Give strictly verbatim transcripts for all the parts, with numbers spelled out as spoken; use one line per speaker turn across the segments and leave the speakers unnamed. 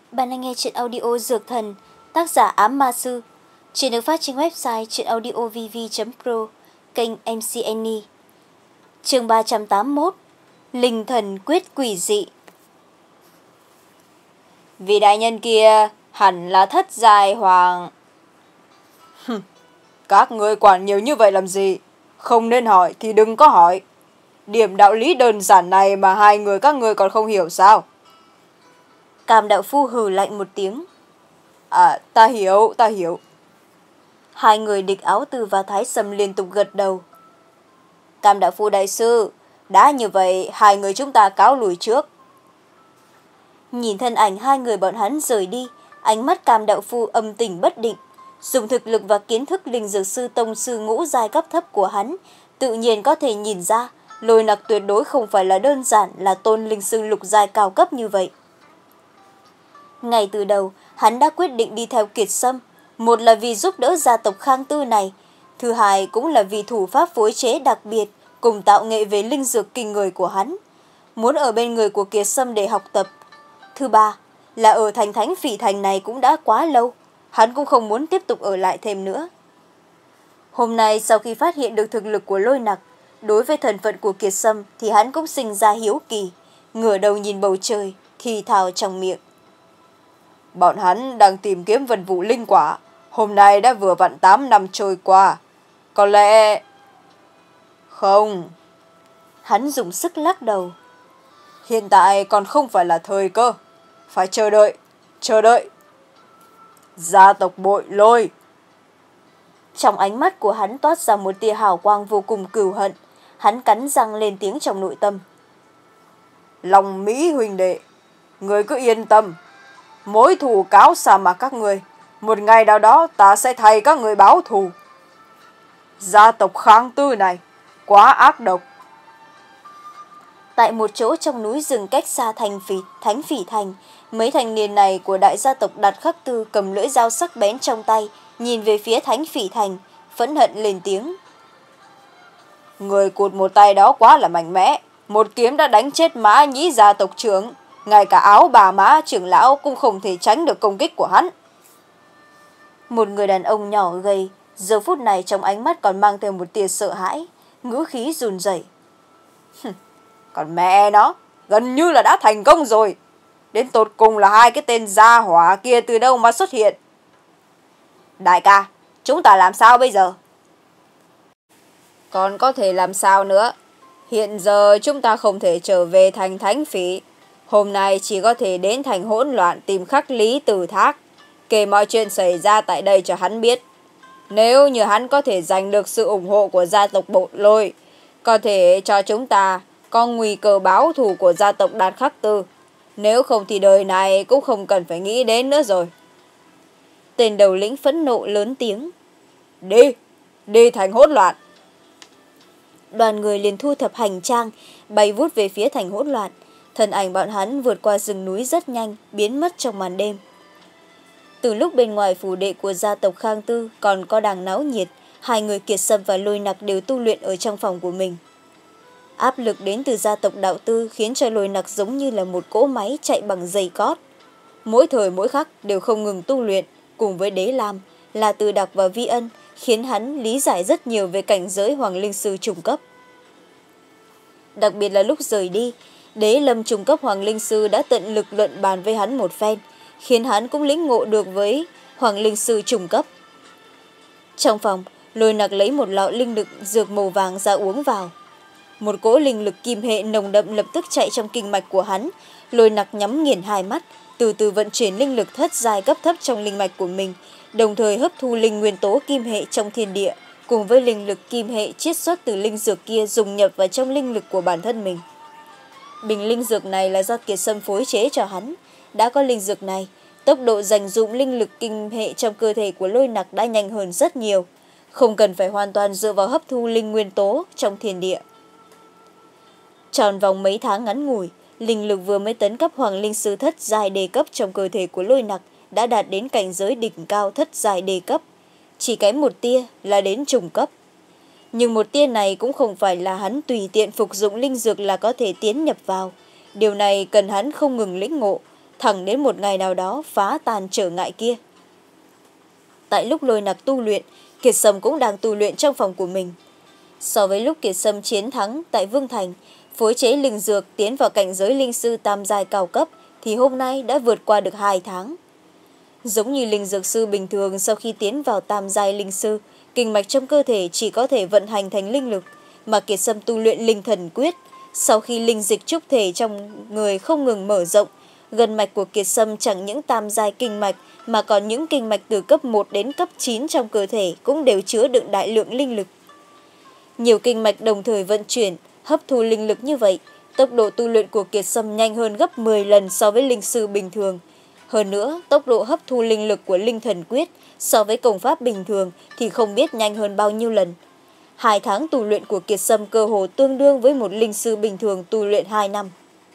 Bạn đang nghe truyện audio Dược Thần, tác giả Ám Ma Sư. Truyện được phát trên website truyệnaudiovv chấm pro, kênh em xê Annie. Chương ba trăm tám mươi mốt, Linh Thần Quyết Quỷ Dị. Vị đại nhân kia hẳn là Thất Giai Hoàng.
Các ngươi quản nhiều như vậy làm gì? Không nên hỏi thì đừng có hỏi. Điểm đạo lý đơn giản này mà hai người các ngươi còn không hiểu sao?
Cam đạo phu hừ lạnh một tiếng.
À, ta hiểu, ta hiểu.
Hai người Địch Áo Tư và Thái Sâm liên tục gật đầu. Cam đạo phu đại sư, đã như vậy hai người chúng ta cáo lùi trước. Nhìn thân ảnh hai người bọn hắn rời đi, ánh mắt Cam đạo phu âm tình bất định. Dùng thực lực và kiến thức linh dược sư tông sư ngũ giai cấp thấp của hắn, tự nhiên có thể nhìn ra Lôi Nặc tuyệt đối không phải là đơn giản là tôn linh sư lục giai cao cấp như vậy. Ngay từ đầu, hắn đã quyết định đi theo Kiệt Sâm, một là vì giúp đỡ gia tộc Khang Tư này, thứ hai cũng là vì thủ pháp phối chế đặc biệt cùng tạo nghệ về linh dược kinh người của hắn, muốn ở bên người của Kiệt Sâm để học tập. Thứ ba là ở thành Thánh Phỉ Thành này cũng đã quá lâu, hắn cũng không muốn tiếp tục ở lại thêm nữa. Hôm nay sau khi phát hiện được thực lực của Lôi Nặc, đối với thân phận của Kiệt Sâm thì hắn cũng sinh ra hiếu kỳ, ngửa đầu nhìn bầu trời, thì thào trong miệng.
Bọn hắn đang tìm kiếm vân vụ linh quả, hôm nay đã vừa vặn tám năm trôi qua. Có lẽ... Không.
Hắn dùng sức lắc đầu.
Hiện tại còn không phải là thời cơ. Phải chờ đợi, chờ đợi. Gia tộc Bội Lôi.
Trong ánh mắt của hắn toát ra một tia hào quang vô cùng cừu hận. Hắn cắn răng lên tiếng trong nội tâm.
Long Mỹ huynh đệ, người cứ yên tâm. Mối thù cáo xa mà các người, một ngày nào đó ta sẽ thay các người báo thù. Gia tộc Khang Tư này quá ác độc.
Tại một chỗ trong núi rừng cách xa thành phỉ, Thánh Phỉ Thành, mấy thanh niên này của đại gia tộc Đạt Khắc Tư cầm lưỡi dao sắc bén trong tay, nhìn về phía Thánh Phỉ Thành, phẫn hận lên tiếng.
Người cụt một tay đó quá là mạnh mẽ, một kiếm đã đánh chết Mã Nhĩ gia tộc trưởng, ngay cả áo bà Mã trưởng lão cũng không thể tránh được công kích của hắn.
Một người đàn ông nhỏ gầy, giờ phút này trong ánh mắt còn mang theo một tia sợ hãi, ngữ khí run rẩy.
Còn mẹ nó, gần như là đã thành công rồi. Đến tột cùng là hai cái tên gia hỏa kia từ đâu mà xuất hiện. Đại ca, chúng ta làm sao bây giờ? Còn có thể làm sao nữa? Hiện giờ chúng ta không thể trở về thành Thánh Phỉ. Hôm nay chỉ có thể đến thành Hỗn Loạn tìm Khắc Lý Tử Thác, kể mọi chuyện xảy ra tại đây cho hắn biết. Nếu như hắn có thể giành được sự ủng hộ của gia tộc Bội Lôi, có thể cho chúng ta có nguy cơ báo thù của gia tộc Đạt Khắc Tư. Nếu không thì đời này cũng không cần phải nghĩ đến nữa rồi.
Tên đầu lĩnh phẫn nộ lớn tiếng.
Đi, đi thành Hỗn Loạn.
Đoàn người liền thu thập hành trang, bay vút về phía thành Hỗn Loạn. Thân ảnh bọn hắn vượt qua rừng núi rất nhanh, biến mất trong màn đêm. Từ lúc bên ngoài phủ đệ của gia tộc Khang Tư còn có đang náo nhiệt, hai người Kiệt Sâm và Lôi Nặc đều tu luyện ở trong phòng của mình. Áp lực đến từ gia tộc Đạo Tư khiến cho Lôi Nặc giống như là một cỗ máy chạy bằng giày cót. Mỗi thời mỗi khắc đều không ngừng tu luyện, cùng với Đế Lam, là Từ Đặc và Vi Ân, khiến hắn lý giải rất nhiều về cảnh giới Hoàng Linh Sư trung cấp. Đặc biệt là lúc rời đi, Đế Lâm trung cấp Hoàng Linh Sư đã tận lực luận bàn với hắn một phen, khiến hắn cũng lĩnh ngộ được với Hoàng Linh Sư trung cấp. Trong phòng, Lôi Nặc lấy một lọ linh lực dược màu vàng ra uống vào. Một cỗ linh lực kim hệ nồng đậm lập tức chạy trong kinh mạch của hắn. Lôi Nặc nhắm nghiền hai mắt, từ từ vận chuyển linh lực thất giai cấp thấp trong linh mạch của mình, đồng thời hấp thu linh nguyên tố kim hệ trong thiên địa, cùng với linh lực kim hệ chiết xuất từ linh dược kia dùng nhập vào trong linh lực của bản thân mình. Bình linh dược này là do Kiệt Sâm phối chế cho hắn. Đã có linh dược này, tốc độ dành dụng linh lực kim hệ trong cơ thể của Lôi Nặc đã nhanh hơn rất nhiều, không cần phải hoàn toàn dựa vào hấp thu linh nguyên tố trong thiên địa. Tròn vòng mấy tháng ngắn ngủi, linh lực vừa mới tấn cấp Hoàng Linh Sư thất giai đề cấp trong cơ thể của Lôi Nặc đã đạt đến cảnh giới đỉnh cao thất giai đề cấp, chỉ kém một tia là đến trùng cấp. Nhưng một tia này cũng không phải là hắn tùy tiện phục dụng linh dược là có thể tiến nhập vào. Điều này cần hắn không ngừng lĩnh ngộ, thẳng đến một ngày nào đó phá tan trở ngại kia. Tại lúc Lôi Nặc tu luyện, Kiệt Sâm cũng đang tu luyện trong phòng của mình. So với lúc Kiệt Sâm chiến thắng tại Vương Thành, phối chế linh dược tiến vào cảnh giới linh sư tam giai cao cấp, thì hôm nay đã vượt qua được hai tháng. Giống như linh dược sư bình thường, sau khi tiến vào tam giai linh sư, kinh mạch trong cơ thể chỉ có thể vận hành thành linh lực, mà Kiệt Sâm tu luyện linh thần quyết. Sau khi linh dịch trúc thể trong người không ngừng mở rộng, gân mạch của Kiệt Sâm chẳng những tam giai kinh mạch, mà còn những kinh mạch từ cấp một đến cấp chín trong cơ thể cũng đều chứa đựng đại lượng linh lực. Nhiều kinh mạch đồng thời vận chuyển, hấp thu linh lực như vậy, tốc độ tu luyện của Kiệt Sâm nhanh hơn gấp mười lần so với linh sư bình thường. Hơn nữa, tốc độ hấp thu linh lực của linh thần quyết so với công pháp bình thường thì không biết nhanh hơn bao nhiêu lần. Hai tháng tu luyện của Kiệt Sâm cơ hồ tương đương với một linh sư bình thường tu luyện hai năm.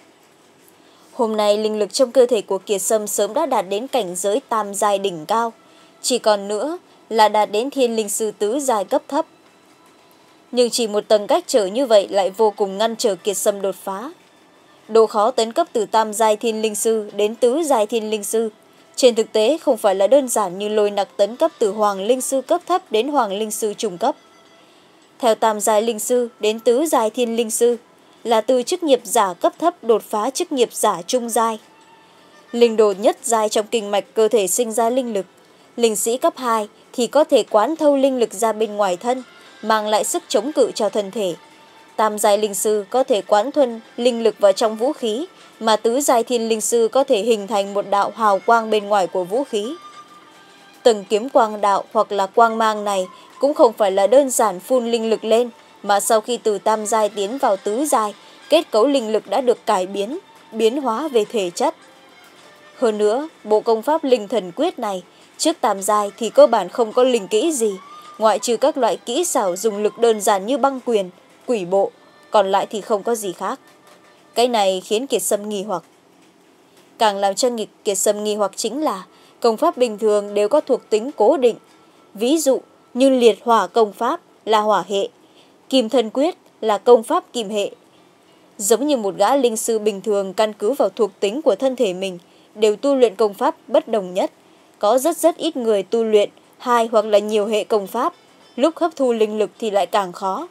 Hôm nay linh lực trong cơ thể của Kiệt Sâm sớm đã đạt đến cảnh giới tam giai đỉnh cao, chỉ còn nữa là đạt đến thiên linh sư tứ giai cấp thấp. Nhưng chỉ một tầng cách trở như vậy lại vô cùng ngăn trở Kiệt Sâm đột phá. Độ khó tấn cấp từ tam giai thiên linh sư đến tứ giai thiên linh sư trên thực tế không phải là đơn giản như Lôi Nặc tấn cấp từ hoàng linh sư cấp thấp đến hoàng linh sư trung cấp. Theo tam giai linh sư đến tứ giai thiên linh sư là từ chức nghiệp giả cấp thấp đột phá chức nghiệp giả trung giai. Linh đồ nhất giai trong kinh mạch cơ thể sinh ra linh lực. Linh sĩ cấp hai thì có thể quán thâu linh lực ra bên ngoài thân, mang lại sức chống cự cho thân thể. Tam giai linh sư có thể quán thuần linh lực vào trong vũ khí, mà tứ giai thiên linh sư có thể hình thành một đạo hào quang bên ngoài của vũ khí. Từng kiếm quang đạo hoặc là quang mang này cũng không phải là đơn giản phun linh lực lên, mà sau khi từ tam giai tiến vào tứ giai, kết cấu linh lực đã được cải biến, biến hóa về thể chất. Hơn nữa, bộ công pháp linh thần quyết này, trước tam giai thì cơ bản không có linh kỹ gì, ngoại trừ các loại kỹ xảo dùng lực đơn giản như băng quyền, quỷ bộ, còn lại thì không có gì khác. Cái này khiến Kiệt Sâm nghi hoặc. Càng làm cho nghịch Kiệt Sâm nghi hoặc chính là công pháp bình thường đều có thuộc tính cố định. Ví dụ như liệt hỏa công pháp là hỏa hệ, kim thân quyết là công pháp kim hệ. Giống như một gã linh sư bình thường căn cứ vào thuộc tính của thân thể mình, đều tu luyện công pháp bất đồng nhất. Có rất rất ít người tu luyện hai hoặc là nhiều hệ công pháp, lúc hấp thu linh lực thì lại càng khó.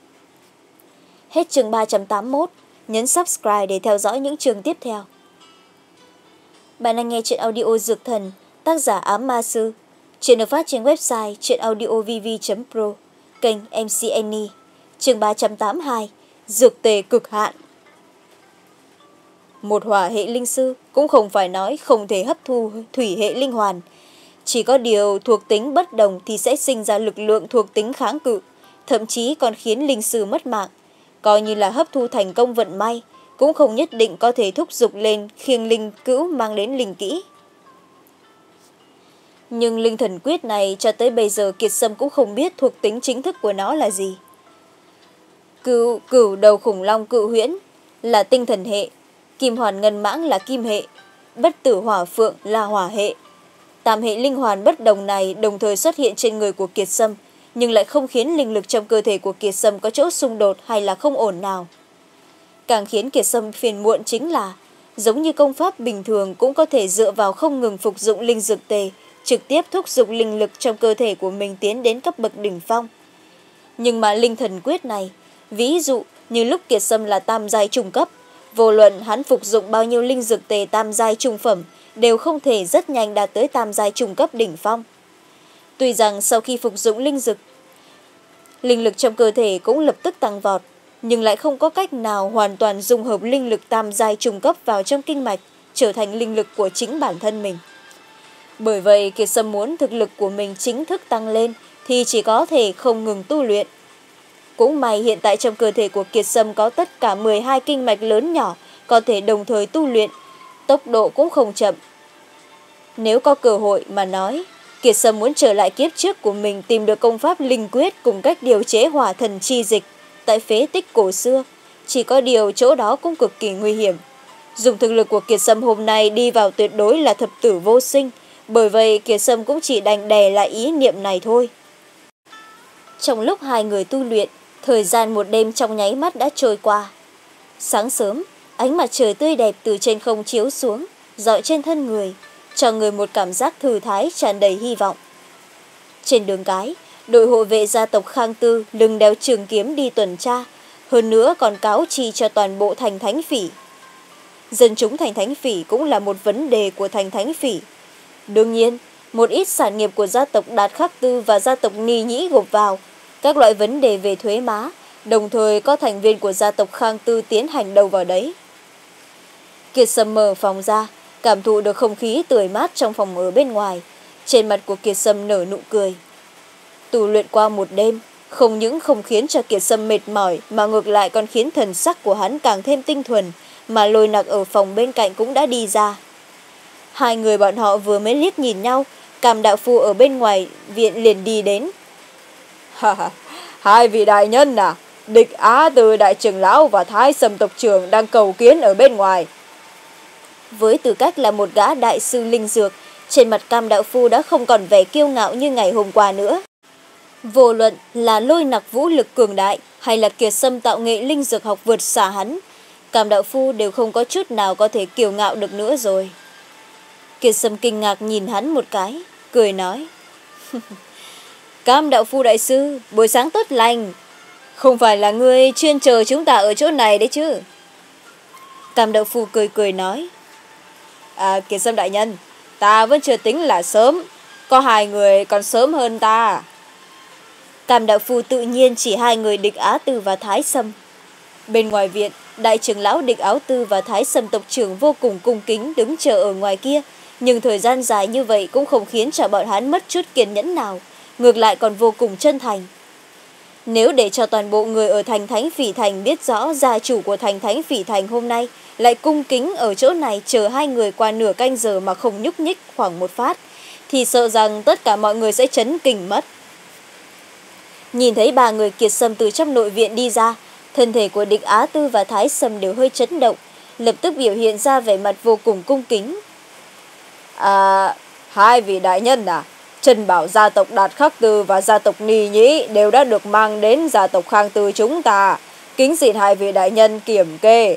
Hết chương ba trăm tám mươi mốt, nhấn subscribe để theo dõi những chương tiếp theo. Bạn đang nghe truyện audio Dược Thần, tác giả Ám Ma Sư. Truyện được phát trên website truyệnaudiovv chấm pro, kênh em xê Annie. Chương ba trăm tám mươi hai, Dược tề cực hạn. Một hỏa hệ linh sư cũng không phải nói không thể hấp thu thủy hệ linh hoàn. Chỉ có điều thuộc tính bất đồng thì sẽ sinh ra lực lượng thuộc tính kháng cự, thậm chí còn khiến linh sư mất mạng. Coi như là hấp thu thành công vận may, cũng không nhất định có thể thúc giục lên khiêng linh cữu mang đến linh kỹ. Nhưng linh thần quyết này cho tới bây giờ Kiệt Sâm cũng không biết thuộc tính chính thức của nó là gì. Cửu, cửu đầu khủng long cự huyễn là tinh thần hệ, kim hoàn ngân mãng là kim hệ, bất tử hỏa phượng là hỏa hệ. Tam hệ linh hoàn bất đồng này đồng thời xuất hiện trên người của Kiệt Sâm, nhưng lại không khiến linh lực trong cơ thể của Kiệt Sâm có chỗ xung đột hay là không ổn nào. Càng khiến Kiệt Sâm phiền muộn chính là, giống như công pháp bình thường cũng có thể dựa vào không ngừng phục dụng linh dược tề, trực tiếp thúc giục linh lực trong cơ thể của mình tiến đến cấp bậc đỉnh phong. Nhưng mà linh thần quyết này, ví dụ như lúc Kiệt Sâm là tam giai trung cấp, vô luận hắn phục dụng bao nhiêu linh dược tề tam giai trung phẩm, đều không thể rất nhanh đạt tới tam giai trung cấp đỉnh phong. Tuy rằng sau khi phục dụng linh dược, linh lực trong cơ thể cũng lập tức tăng vọt, nhưng lại không có cách nào hoàn toàn dung hợp linh lực tam giai trung cấp vào trong kinh mạch, trở thành linh lực của chính bản thân mình. Bởi vậy, Kiệt Sâm muốn thực lực của mình chính thức tăng lên thì chỉ có thể không ngừng tu luyện. Cũng may hiện tại trong cơ thể của Kiệt Sâm có tất cả mười hai kinh mạch lớn nhỏ, có thể đồng thời tu luyện, tốc độ cũng không chậm. Nếu có cơ hội mà nói, Kiệt Sâm muốn trở lại kiếp trước của mình, tìm được công pháp linh quyết cùng cách điều chế hỏa thần chi dịch tại phế tích cổ xưa. Chỉ có điều chỗ đó cũng cực kỳ nguy hiểm. Dùng thực lực của Kiệt Sâm hôm nay đi vào tuyệt đối là thập tử vô sinh, bởi vậy Kiệt Sâm cũng chỉ đành đè lại ý niệm này thôi. Trong lúc hai người tu luyện, thời gian một đêm trong nháy mắt đã trôi qua. Sáng sớm, ánh mặt trời tươi đẹp từ trên không chiếu xuống, dọi trên thân người, cho người một cảm giác thư thái tràn đầy hy vọng. Trên đường cái, đội hộ vệ gia tộc Khang Tư lưng đeo trường kiếm đi tuần tra, hơn nữa còn cáo chi cho toàn bộ thành Thánh Phỉ. Dân chúng thành Thánh Phỉ cũng là một vấn đề của thành Thánh Phỉ. Đương nhiên, một ít sản nghiệp của gia tộc Đạt Khắc Tư và gia tộc Ni Nhĩ gộp vào, các loại vấn đề về thuế má, đồng thời có thành viên của gia tộc Khang Tư tiến hành đâu vào đấy. Kiệt Sâm mở phòng ra, cảm thụ được không khí tươi mát trong phòng ở bên ngoài. Trên mặt của Kiệt Sâm nở nụ cười. Tu luyện qua một đêm, không những không khiến cho Kiệt Sâm mệt mỏi mà ngược lại còn khiến thần sắc của hắn càng thêm tinh thuần, mà Lôi Nặc ở phòng bên cạnh cũng đã đi ra. Hai người bọn họ vừa mới liếc nhìn nhau, Cam đạo phu ở bên ngoài viện liền đi đến.
Hai vị đại nhân à, Địch Á Tư đại trưởng lão và Thái Sâm tộc trưởng đang cầu kiến ở bên ngoài.
Với tư cách là một gã đại sư linh dược, trên mặt Cam đạo phu đã không còn vẻ kiêu ngạo như ngày hôm qua nữa. Vô luận là Lôi Nặc vũ lực cường đại hay là Kiệt Sâm tạo nghệ linh dược học vượt xa hắn, Cam đạo phu đều không có chút nào có thể kiêu ngạo được nữa rồi. Kiệt Sâm kinh ngạc nhìn hắn một cái, cười nói. Cam đạo phu đại sư, buổi sáng tốt lành. Không phải là ngươi chuyên chờ chúng ta ở chỗ này đấy chứ? Cam đạo phu cười cười nói. À, Kiệt Sâm đại nhân, ta vẫn chưa tính là sớm, có hai người còn sớm hơn ta. Cam đạo phu tự nhiên chỉ hai người Địch Á Tư và Thái Sâm. Bên ngoài viện, đại trưởng lão Địch Áo Tư và Thái Sâm tộc trưởng vô cùng cung kính đứng chờ ở ngoài kia, nhưng thời gian dài như vậy cũng không khiến cho bọn hắn mất chút kiên nhẫn nào, ngược lại còn vô cùng chân thành. Nếu để cho toàn bộ người ở thành Thánh Phỉ Thành biết rõ gia chủ của thành Thánh Phỉ Thành hôm nay lại cung kính ở chỗ này chờ hai người qua nửa canh giờ mà không nhúc nhích khoảng một phát, thì sợ rằng tất cả mọi người sẽ chấn kinh mất. Nhìn thấy ba người Kiệt Sâm từ trong nội viện đi ra, thân thể của Địch Á Tư và Thái Sâm đều hơi chấn động, lập tức biểu hiện ra vẻ mặt vô cùng cung kính.
À, hai vị đại nhân à, Trần bảo gia tộc Đạt Khắc Tư và gia tộc Ni Nhĩ đều đã được mang đến gia tộc Khang Tư chúng ta, kính xin hai vị đại nhân kiểm kê.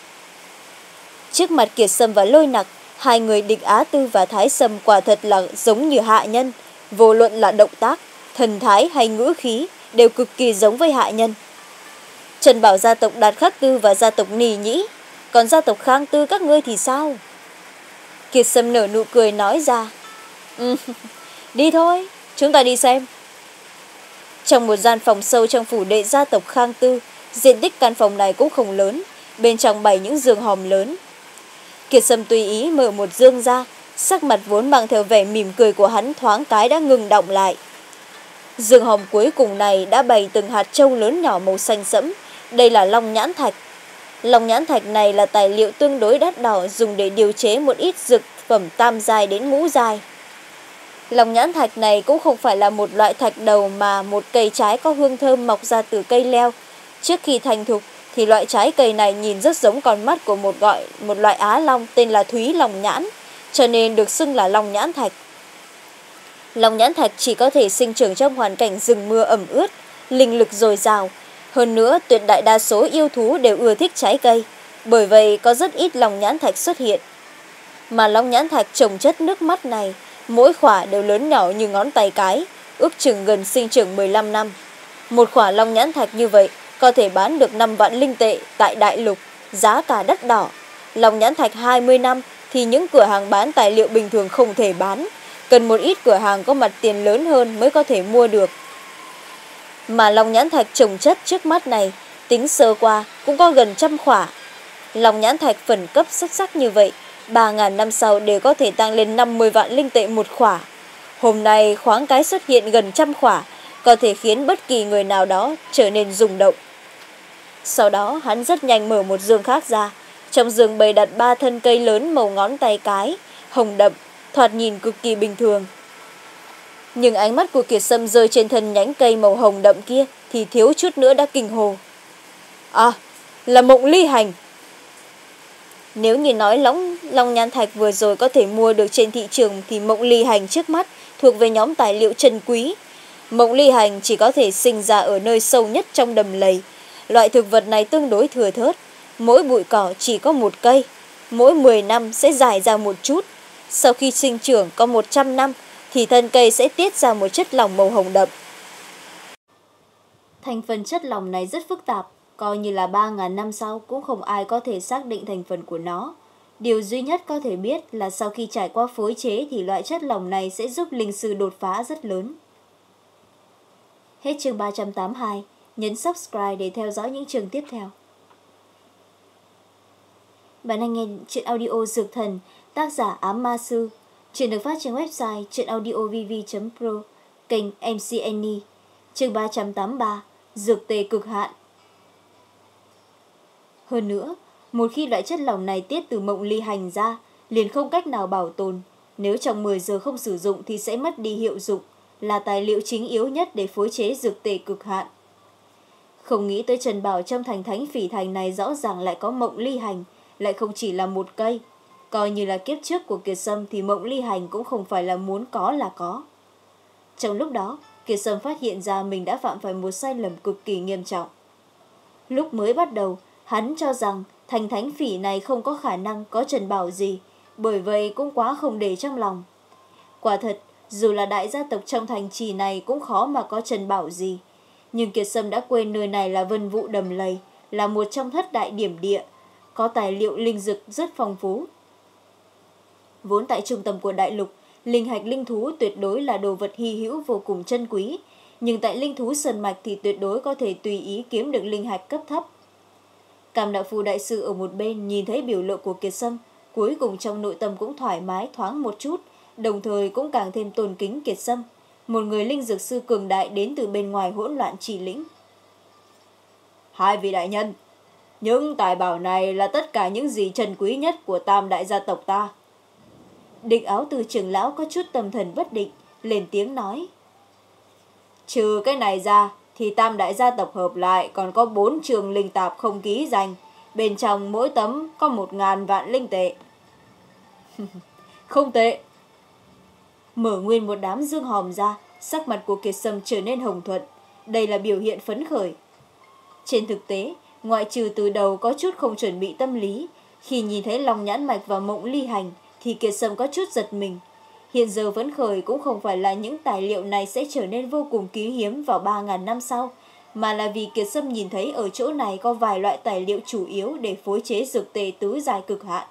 Trước mặt Kiệt Sâm và Lôi Nặc, hai người Địch Á Tư và Thái Sâm quả thật là giống như hạ nhân, vô luận là động tác, thần thái hay ngữ khí đều cực kỳ giống với hạ nhân. Trần bảo gia tộc Đạt Khắc Tư và gia tộc Ni Nhĩ, còn gia tộc Khang Tư các ngươi thì sao? Kiệt Sâm nở nụ cười nói ra. Ừ, đi thôi, chúng ta đi xem. Trong một gian phòng sâu trong phủ đệ gia tộc Khang Tư, diện tích căn phòng này cũng không lớn, bên trong bày những giường hòm lớn. Kiệt Sâm tùy ý mở một giường ra, sắc mặt vốn mang theo vẻ mỉm cười của hắn thoáng cái đã ngừng động lại. Giường hòm cuối cùng này đã bày từng hạt châu lớn nhỏ màu xanh sẫm, đây là long nhãn thạch. Long nhãn thạch này là tài liệu tương đối đắt đỏ dùng để điều chế một ít dược phẩm tam giai đến ngũ giai. Long nhãn thạch này cũng không phải là một loại thạch đầu mà một cây trái có hương thơm mọc ra từ cây leo. Trước khi thành thục thì loại trái cây này nhìn rất giống con mắt của một gọi một loại á long tên là Thúy Long nhãn, cho nên được xưng là long nhãn thạch. Long nhãn thạch chỉ có thể sinh trưởng trong hoàn cảnh rừng mưa ẩm ướt, linh lực dồi dào. Hơn nữa, tuyệt đại đa số yêu thú đều ưa thích trái cây, bởi vậy có rất ít long nhãn thạch xuất hiện. Mà long nhãn thạch trồng chất nước mắt này, mỗi khỏa đều lớn nhỏ như ngón tay cái, ước chừng gần sinh trưởng mười lăm năm. Một khỏa long nhãn thạch như vậy có thể bán được năm vạn linh tệ tại đại lục, giá cả đắt đỏ. Long nhãn thạch hai mươi năm thì những cửa hàng bán tài liệu bình thường không thể bán, cần một ít cửa hàng có mặt tiền lớn hơn mới có thể mua được. Mà long nhãn thạch trồng chất trước mắt này, tính sơ qua cũng có gần trăm khỏa. Long nhãn thạch phần cấp xuất sắc như vậy, ba ngàn năm sau đều có thể tăng lên năm mươi vạn linh tệ một khỏa. Hôm nay khoáng cái xuất hiện gần trăm khỏa, có thể khiến bất kỳ người nào đó trở nên rung động. Sau đó hắn rất nhanh mở một giường khác ra, trong giường bày đặt ba thân cây lớn màu ngón tay cái, hồng đậm, thoạt nhìn cực kỳ bình thường. Nhưng ánh mắt của Kiệt Sâm rơi trên thân nhánh cây màu hồng đậm kia thì thiếu chút nữa đã kinh hồ. À, là mộng ly hành. Nếu như nói long, long nhãn thạch vừa rồi có thể mua được trên thị trường thì mộng ly hành trước mắt thuộc về nhóm tài liệu trân quý. Mộng ly hành chỉ có thể sinh ra ở nơi sâu nhất trong đầm lầy. Loại thực vật này tương đối thừa thớt, mỗi bụi cỏ chỉ có một cây. mỗi mười năm sẽ dài ra một chút. Sau khi sinh trưởng có một trăm năm thì thân cây sẽ tiết ra một chất lỏng màu hồng đậm. Thành phần chất lỏng này rất phức tạp, coi như là ba nghìn năm sau cũng không ai có thể xác định thành phần của nó. Điều duy nhất có thể biết là sau khi trải qua phối chế thì loại chất lỏng này sẽ giúp linh sư đột phá rất lớn. Hết chương ba trăm tám mươi hai, nhấn subscribe để theo dõi những chương tiếp theo. Bạn đang nghe truyện audio Dược Thần, tác giả Ám Ma Sư. Truyện được phát trên website truyệnaudiovv chấm pro, kênh em xê Annie. Chương ba trăm tám mươi ba, Dược tề cực hạn. Hơn nữa, một khi loại chất lỏng này tiết từ mộng ly hành ra, liền không cách nào bảo tồn. Nếu trong mười giờ không sử dụng thì sẽ mất đi hiệu dụng, là tài liệu chính yếu nhất để phối chế dược tề cực hạn. Không nghĩ tới Trần Bảo trong thành thánh phỉ thành này rõ ràng lại có mộng ly hành, lại không chỉ là một cây. Coi như là kiếp trước của Kiệt Sâm thì mộng ly hành cũng không phải là muốn có là có. Trong lúc đó, Kiệt Sâm phát hiện ra mình đã phạm phải một sai lầm cực kỳ nghiêm trọng. Lúc mới bắt đầu, hắn cho rằng thành thánh phỉ này không có khả năng có Trần Bảo gì, bởi vậy cũng quá không để trong lòng. Quả thật, dù là đại gia tộc trong thành trì này cũng khó mà có Trần Bảo gì. Nhưng Kiệt Sâm đã quên nơi này là Vân Vũ Đầm Lầy, là một trong thất đại điểm địa, có tài liệu linh dược rất phong phú. Vốn tại trung tâm của đại lục, linh hạch linh thú tuyệt đối là đồ vật hy hữu vô cùng chân quý, nhưng tại linh thú sơn mạch thì tuyệt đối có thể tùy ý kiếm được linh hạch cấp thấp. Cam đạo phù đại sư ở một bên nhìn thấy biểu lộ của Kiệt Sâm, cuối cùng trong nội tâm cũng thoải mái thoáng một chút, đồng thời cũng càng thêm tôn kính Kiệt Sâm, một người linh dược sư cường đại đến từ bên ngoài hỗn loạn chỉ lĩnh. Hai vị đại nhân, những tài bảo này là tất cả những gì trân quý nhất của tam đại gia tộc ta. Địch Áo Từ trưởng lão có chút tâm thần bất định, lên tiếng nói. Trừ cái này ra thì tam đại gia tộc hợp lại còn có bốn trường linh tạp không ký danh, bên trong mỗi tấm có một ngàn vạn linh tệ. Không tệ. Mở nguyên một đám dương hòm ra, sắc mặt của Kiệt Sâm trở nên hồng thuận, đây là biểu hiện phấn khởi. Trên thực tế, ngoại trừ từ đầu có chút không chuẩn bị tâm lý, khi nhìn thấy Long Nhãn Mạch và Mộng Ly Hành thì Kiệt Sâm có chút giật mình. Hiện giờ phấn khởi cũng không phải là những tài liệu này sẽ trở nên vô cùng quý hiếm vào ba nghìn năm sau, mà là vì Kiệt Sâm nhìn thấy ở chỗ này có vài loại tài liệu chủ yếu để phối chế dược tề tứ giai cực hạn.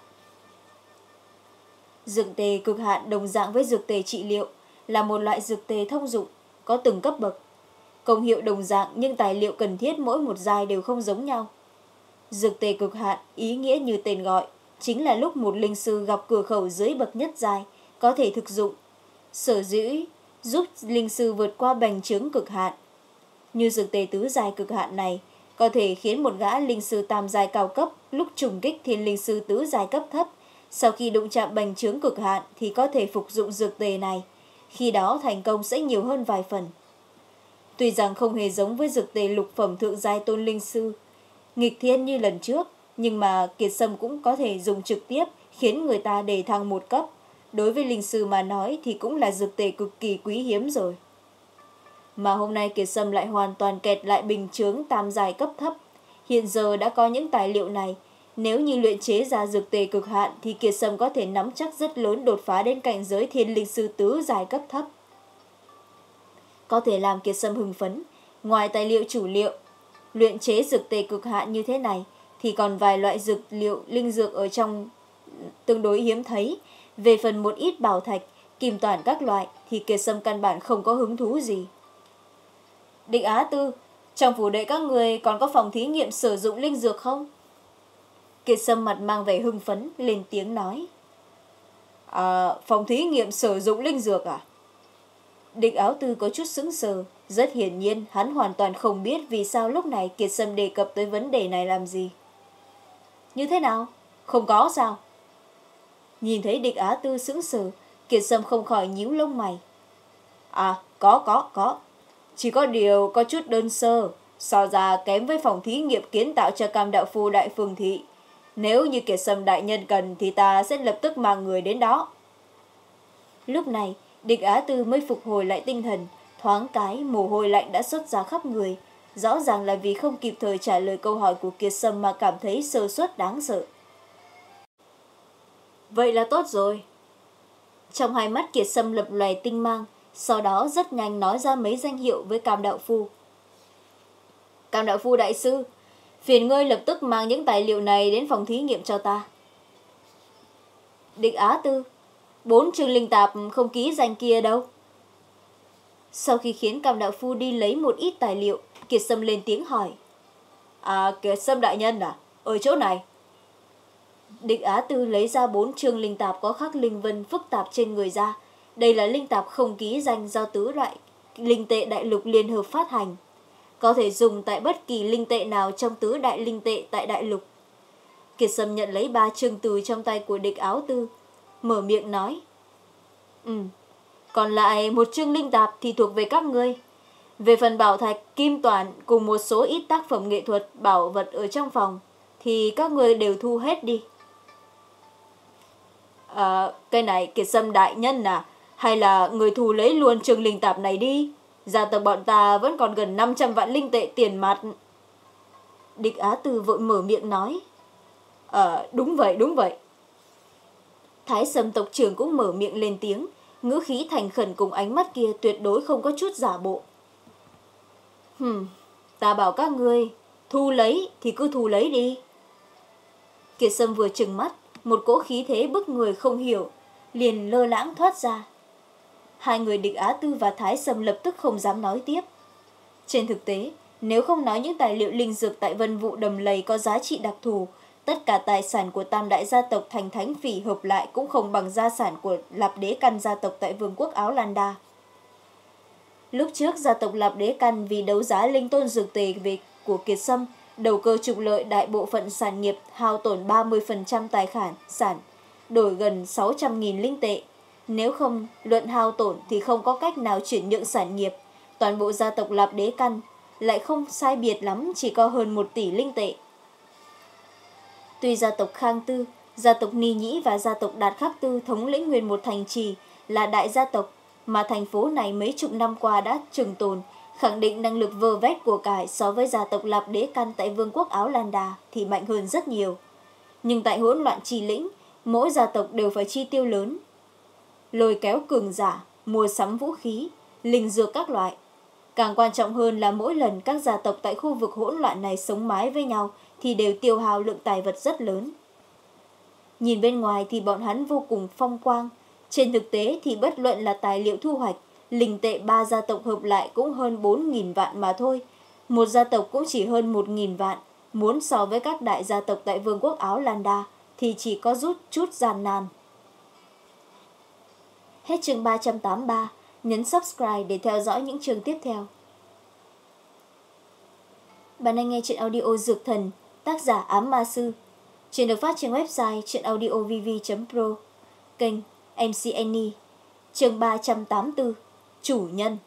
Dược tề cực hạn đồng dạng với dược tề trị liệu, là một loại dược tề thông dụng, có từng cấp bậc. Công hiệu đồng dạng nhưng tài liệu cần thiết mỗi một giai đều không giống nhau. Dược tề cực hạn ý nghĩa như tên gọi, chính là lúc một linh sư gặp cửa khẩu dưới bậc nhất giai, có thể thực dụng, sở dĩ giúp linh sư vượt qua bành trướng cực hạn. Như dược tề tứ giai cực hạn này, có thể khiến một gã linh sư tam giai cao cấp lúc trùng kích thiên linh sư tứ giai cấp thấp, sau khi đụng chạm bành trướng cực hạn thì có thể phục dụng dược tề này, khi đó thành công sẽ nhiều hơn vài phần. Tuy rằng không hề giống với dược tề lục phẩm thượng giai tôn linh sư, nghịch thiên như lần trước, nhưng mà Kiệt Sâm cũng có thể dùng trực tiếp khiến người ta đề thăng một cấp. Đối với linh sư mà nói thì cũng là dược tề cực kỳ quý hiếm rồi. Mà hôm nay Kiệt Sâm lại hoàn toàn kẹt lại bình chướng tam giai cấp thấp. Hiện giờ đã có những tài liệu này, nếu như luyện chế ra dược tề cực hạn thì Kiệt Sâm có thể nắm chắc rất lớn đột phá đến cảnh giới thiên linh sư tứ giai cấp thấp. Có thể làm Kiệt Sâm hưng phấn, ngoài tài liệu chủ liệu, luyện chế dược tề cực hạn như thế này thì còn vài loại dược liệu linh dược ở trong tương đối hiếm thấy. Về phần một ít bảo thạch, kim toàn các loại thì Kiệt Sâm căn bản không có hứng thú gì. Địch Á Tư, trong phủ đệ các người còn có phòng thí nghiệm sử dụng linh dược không? Kiệt Sâm mặt mang vẻ hưng phấn, lên tiếng nói. À, phòng thí nghiệm sử dụng linh dược à? Địch Áo Tư có chút sững sờ, rất hiển nhiên hắn hoàn toàn không biết vì sao lúc này Kiệt Sâm đề cập tới vấn đề này làm gì. Như thế nào? Không có sao? Nhìn thấy Địch Á Tư sững sờ, Kiệt Sâm không khỏi nhíu lông mày. À, có, có, có. Chỉ có điều có chút đơn sơ, so ra kém với phòng thí nghiệm kiến tạo cho Cam Đạo Phu Đại Phương Thị. Nếu như Kiệt Sâm đại nhân cần thì ta sẽ lập tức mang người đến đó. Lúc này, Địch Á Tư mới phục hồi lại tinh thần, thoáng cái mồ hôi lạnh đã xuất ra khắp người. Rõ ràng là vì không kịp thời trả lời câu hỏi của Kiệt Sâm mà cảm thấy sơ suất đáng sợ. Vậy là tốt rồi. Trong hai mắt Kiệt Sâm lập lòe tinh mang, sau đó rất nhanh nói ra mấy danh hiệu với Cam đạo phu. Cam đạo phu đại sư, phiền ngươi lập tức mang những tài liệu này đến phòng thí nghiệm cho ta. Địch Á Tư, bốn chương linh tạp không ký danh kia đâu? Sau khi khiến Cam đạo phu đi lấy một ít tài liệu, Kiệt Sâm lên tiếng hỏi. À, Kiệt Sâm đại nhân à, ở chỗ này. Địch Á Tư lấy ra bốn chương linh tạp có khắc linh vân phức tạp trên người ra. Đây là linh tạp không ký danh do tứ loại linh tệ đại lục liên hợp phát hành. Có thể dùng tại bất kỳ linh tệ nào trong tứ đại linh tệ tại đại lục. Kiệt Sâm nhận lấy ba chương từ trong tay của Địch Áo Tư, mở miệng nói. Ừ, còn lại một chương linh tạp thì thuộc về các ngươi. Về phần bảo thạch, kim toàn cùng một số ít tác phẩm nghệ thuật, bảo vật ở trong phòng thì các ngươi đều thu hết đi. À, cái này Kiệt Sâm đại nhân à, hay là người thu lấy luôn chương linh tạp này đi? Gia tộc bọn ta vẫn còn gần năm trăm vạn linh tệ tiền mặt. Địch Á Tư vội mở miệng nói. Ờ, đúng vậy, đúng vậy. Thái Sâm tộc trưởng cũng mở miệng lên tiếng, ngữ khí thành khẩn cùng ánh mắt kia tuyệt đối không có chút giả bộ. Hừm, ta bảo các ngươi, thu lấy thì cứ thu lấy đi. Kiệt Sâm vừa trừng mắt, một cỗ khí thế bức người không hiểu, liền lơ lãng thoát ra. Hai người Địch Á Tư và Thái Sâm lập tức không dám nói tiếp. Trên thực tế, nếu không nói những tài liệu linh dược tại Vân Vụ Đầm Lầy có giá trị đặc thù, tất cả tài sản của tam đại gia tộc thành Thánh Phỉ hợp lại cũng không bằng gia sản của Lạp Đế Căn gia tộc tại Vương quốc Áo Lan Đa. Lúc trước gia tộc Lạp Đế Căn vì đấu giá linh tôn dược tề về của Kiệt Sâm, đầu cơ trục lợi đại bộ phận sản nghiệp, hao tổn ba mươi phần trăm tài sản, sản đổi gần sáu trăm nghìn linh tệ. Nếu không luận hao tổn thì không có cách nào chuyển nhượng sản nghiệp. Toàn bộ gia tộc Lạp Đế Căn lại không sai biệt lắm, chỉ có hơn một tỷ linh tệ. Tuy gia tộc Khang Tư, gia tộc Ni Nhĩ và gia tộc Đạt Khắc Tư thống lĩnh nguyên một thành trì là đại gia tộc, mà thành phố này mấy chục năm qua đã trường tồn, khẳng định năng lực vơ vét của cải so với gia tộc Lạp Đế Căn tại Vương quốc Áo Lan Đà thì mạnh hơn rất nhiều. Nhưng tại hỗn loạn trì lĩnh, mỗi gia tộc đều phải chi tiêu lớn, lôi kéo cường giả, mua sắm vũ khí, linh dược các loại. Càng quan trọng hơn là mỗi lần các gia tộc tại khu vực hỗn loạn này sống mái với nhau thì đều tiêu hao lượng tài vật rất lớn. Nhìn bên ngoài thì bọn hắn vô cùng phong quang, trên thực tế thì bất luận là tài liệu thu hoạch, linh tệ ba gia tộc hợp lại cũng hơn bốn nghìn vạn mà thôi. Một gia tộc cũng chỉ hơn một nghìn vạn, muốn so với các đại gia tộc tại Vương quốc Áo Lan Đa thì chỉ có rút chút gian nan. Hết chương ba trăm tám mươi ba, nhấn subscribe để theo dõi những chương tiếp theo. Bạn đang nghe truyện audio Dược Thần, tác giả Ám Ma Sư. Truyện được phát trên website truyệnaudiovv chấm pro, kênh em xê Annie. Chương ba trăm tám mươi tư, chủ nhân.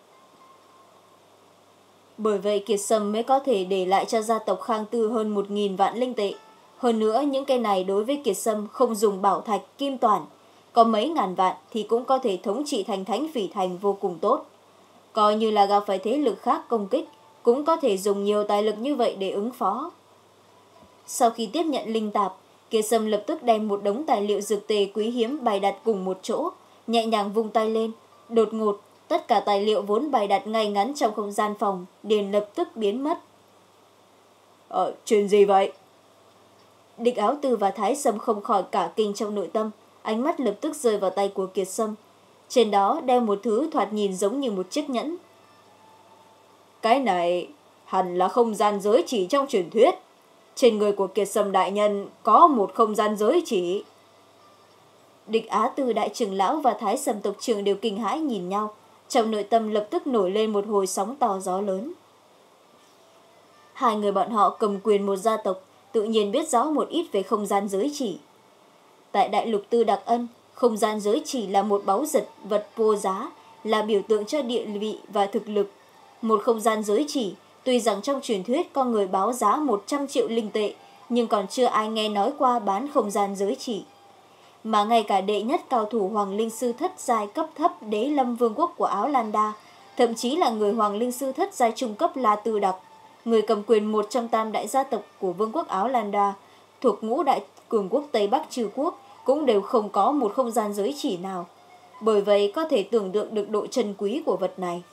Bởi vậy Kiệt Sâm mới có thể để lại cho gia tộc Khang Tư hơn một nghìn vạn linh tệ. Hơn nữa những cái này đối với Kiệt Sâm không dùng bảo thạch, kim toàn, có mấy ngàn vạn thì cũng có thể thống trị thành Thánh Phỉ Thành vô cùng tốt. Coi như là gặp phải thế lực khác công kích, cũng có thể dùng nhiều tài lực như vậy để ứng phó. Sau khi tiếp nhận linh tạp, Kiệt Sâm lập tức đem một đống tài liệu dược tề quý hiếm bày đặt cùng một chỗ, nhẹ nhàng vung tay lên. Đột ngột, tất cả tài liệu vốn bày đặt ngay ngắn trong không gian phòng liền lập tức biến mất. Ờ, chuyện gì vậy? Địch Áo Tư và Thái Sâm không khỏi cả kinh trong nội tâm, ánh mắt lập tức rơi vào tay của Kiệt Sâm. Trên đó đeo một thứ thoạt nhìn giống như một chiếc nhẫn. Cái này hẳn là không gian giới chỉ trong truyền thuyết. Trên người của Kiệt Sâm đại nhân có một không gian giới chỉ. Địch Á Tư đại trưởng lão và Thái Sâm tộc trưởng đều kinh hãi nhìn nhau, trong nội tâm lập tức nổi lên một hồi sóng to gió lớn. Hai người bọn họ cầm quyền một gia tộc, tự nhiên biết rõ một ít về không gian giới chỉ. Tại đại lục Tư Đặc Ân, không gian giới chỉ là một báu vật vật vô giá, là biểu tượng cho địa vị và thực lực. Một không gian giới chỉ, tuy rằng trong truyền thuyết có người báo giá một trăm triệu linh tệ, nhưng còn chưa ai nghe nói qua bán không gian giới chỉ. Mà ngay cả đệ nhất cao thủ Hoàng Linh Sư thất giai cấp thấp Đế Lâm Vương quốc của Áo Lan Đa, thậm chí là người Hoàng Linh Sư thất giai trung cấp La Tư Đặc, người cầm quyền một trong tam đại gia tộc của Vương quốc Áo Lan Đa, thuộc ngũ đại cường quốc Tây Bắc Trừ Quốc, cũng đều không có một không gian giới chỉ nào. Bởi vậy có thể tưởng tượng được độ trân quý của vật này.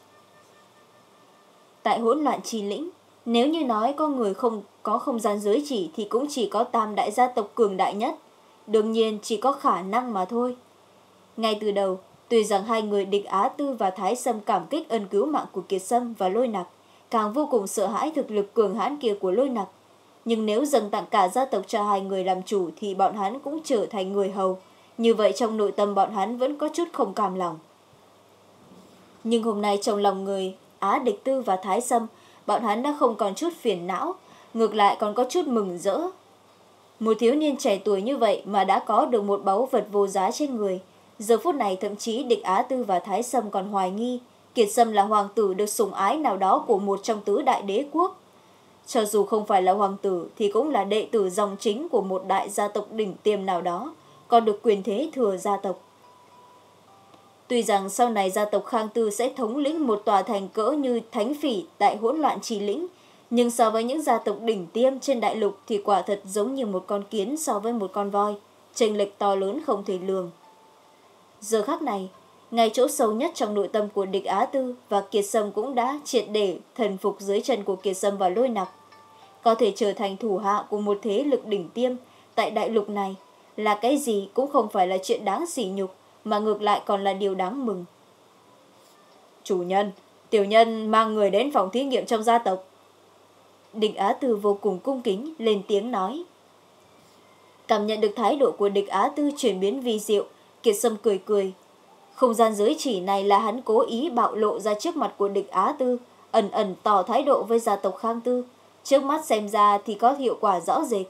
Tại hỗn loạn chi lĩnh, nếu như nói có người không có không gian giới chỉ thì cũng chỉ có tam đại gia tộc cường đại nhất. Đương nhiên chỉ có khả năng mà thôi. Ngay từ đầu, tuy rằng hai người Địch Á Tư và Thái Sâm cảm kích ân cứu mạng của Kiệt Sâm và Lôi Nặc, càng vô cùng sợ hãi thực lực cường hãn kia của Lôi Nặc. Nhưng nếu dâng tặng cả gia tộc cho hai người làm chủ thì bọn hắn cũng trở thành người hầu. Như vậy trong nội tâm bọn hắn vẫn có chút không cam lòng. Nhưng hôm nay trong lòng người Á Địch Tư và Thái Sâm, bọn hắn đã không còn chút phiền não, ngược lại còn có chút mừng rỡ. Một thiếu niên trẻ tuổi như vậy mà đã có được một báu vật vô giá trên người. Giờ phút này thậm chí Địch Á Tư và Thái Sâm còn hoài nghi Kiệt Sâm là hoàng tử được sủng ái nào đó của một trong tứ đại đế quốc. Cho dù không phải là hoàng tử thì cũng là đệ tử dòng chính của một đại gia tộc đỉnh tiêm nào đó, còn được quyền thế thừa gia tộc. Tuy rằng sau này gia tộc Khang Tư sẽ thống lĩnh một tòa thành cỡ như Thánh Phỉ tại hỗn loạn trì lĩnh, nhưng so với những gia tộc đỉnh tiêm trên đại lục thì quả thật giống như một con kiến so với một con voi, chênh lệch to lớn không thể lường. Giờ khắc này, ngay chỗ sâu nhất trong nội tâm của Địch Á Tư và Kiệt Sâm cũng đã triệt để thần phục dưới chân của Kiệt Sâm và Lôi Nặc. Có thể trở thành thủ hạ của một thế lực đỉnh tiêm tại đại lục này là cái gì cũng không phải là chuyện đáng sỉ nhục, mà ngược lại còn là điều đáng mừng. Chủ nhân, tiểu nhân mang người đến phòng thí nghiệm trong gia tộc. Địch Á Tư vô cùng cung kính lên tiếng nói. Cảm nhận được thái độ của Địch Á Tư chuyển biến vi diệu, Kiệt Sâm cười cười. Không gian giới chỉ này là hắn cố ý bạo lộ ra trước mặt của Địch Á Tư, ẩn ẩn tỏ thái độ với gia tộc Khang Tư. Trước mắt xem ra thì có hiệu quả rõ rệt.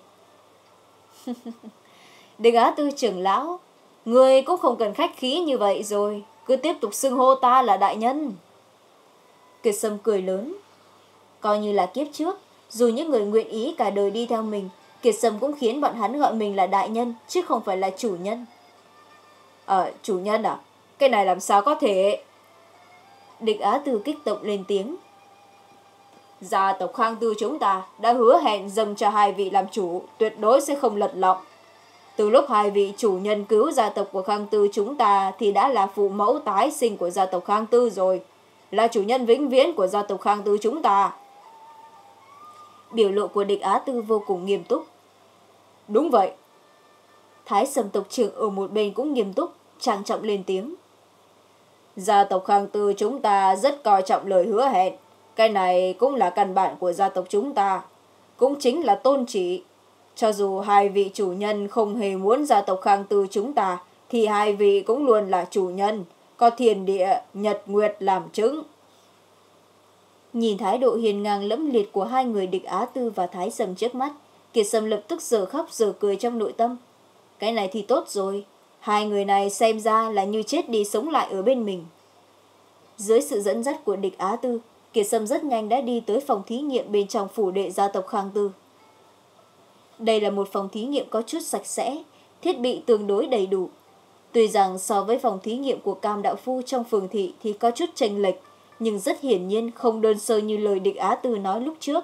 Địch Á Tư trưởng lão, người cũng không cần khách khí như vậy rồi, cứ tiếp tục xưng hô ta là đại nhân. Kiệt Sâm cười lớn. Coi như là kiếp trước, dù những người nguyện ý cả đời đi theo mình, Kiệt Sâm cũng khiến bọn hắn gọi mình là đại nhân, chứ không phải là chủ nhân. Ờ, chủ nhân à? Cái này làm sao có thể? Địch Á Tư kích động lên tiếng. Gia tộc Khang Tư chúng ta đã hứa hẹn dâng cho hai vị làm chủ, tuyệt đối sẽ không lật lọng. Từ lúc hai vị chủ nhân cứu gia tộc của Khang Tư chúng ta thì đã là phụ mẫu tái sinh của gia tộc Khang Tư rồi, là chủ nhân vĩnh viễn của gia tộc Khang Tư chúng ta. Biểu lộ của Địch Á Tư vô cùng nghiêm túc. Đúng vậy. Thái Sâm tộc trưởng ở một bên cũng nghiêm túc, trang trọng lên tiếng. Gia tộc Khang Tư chúng ta rất coi trọng lời hứa hẹn. Cái này cũng là căn bản của gia tộc chúng ta, cũng chính là tôn chỉ. Cho dù hai vị chủ nhân không hề muốn gia tộc Khang Tư chúng ta, thì hai vị cũng luôn là chủ nhân, có thiên địa, nhật nguyệt làm chứng. Nhìn thái độ hiền ngang lẫm liệt của hai người Địch Á Tư và Thái Sâm trước mắt, Kiệt Sâm lập tức giờ khóc giờ cười trong nội tâm. Cái này thì tốt rồi, hai người này xem ra là như chết đi sống lại ở bên mình. Dưới sự dẫn dắt của Địch Á Tư, Kiệt Sâm rất nhanh đã đi tới phòng thí nghiệm bên trong phủ đệ gia tộc Khang Tư. Đây là một phòng thí nghiệm có chút sạch sẽ, thiết bị tương đối đầy đủ. Tuy rằng so với phòng thí nghiệm của Cam Đạo Phu trong phường thị thì có chút chênh lệch, nhưng rất hiển nhiên không đơn sơ như lời Địch Á Tư nói lúc trước.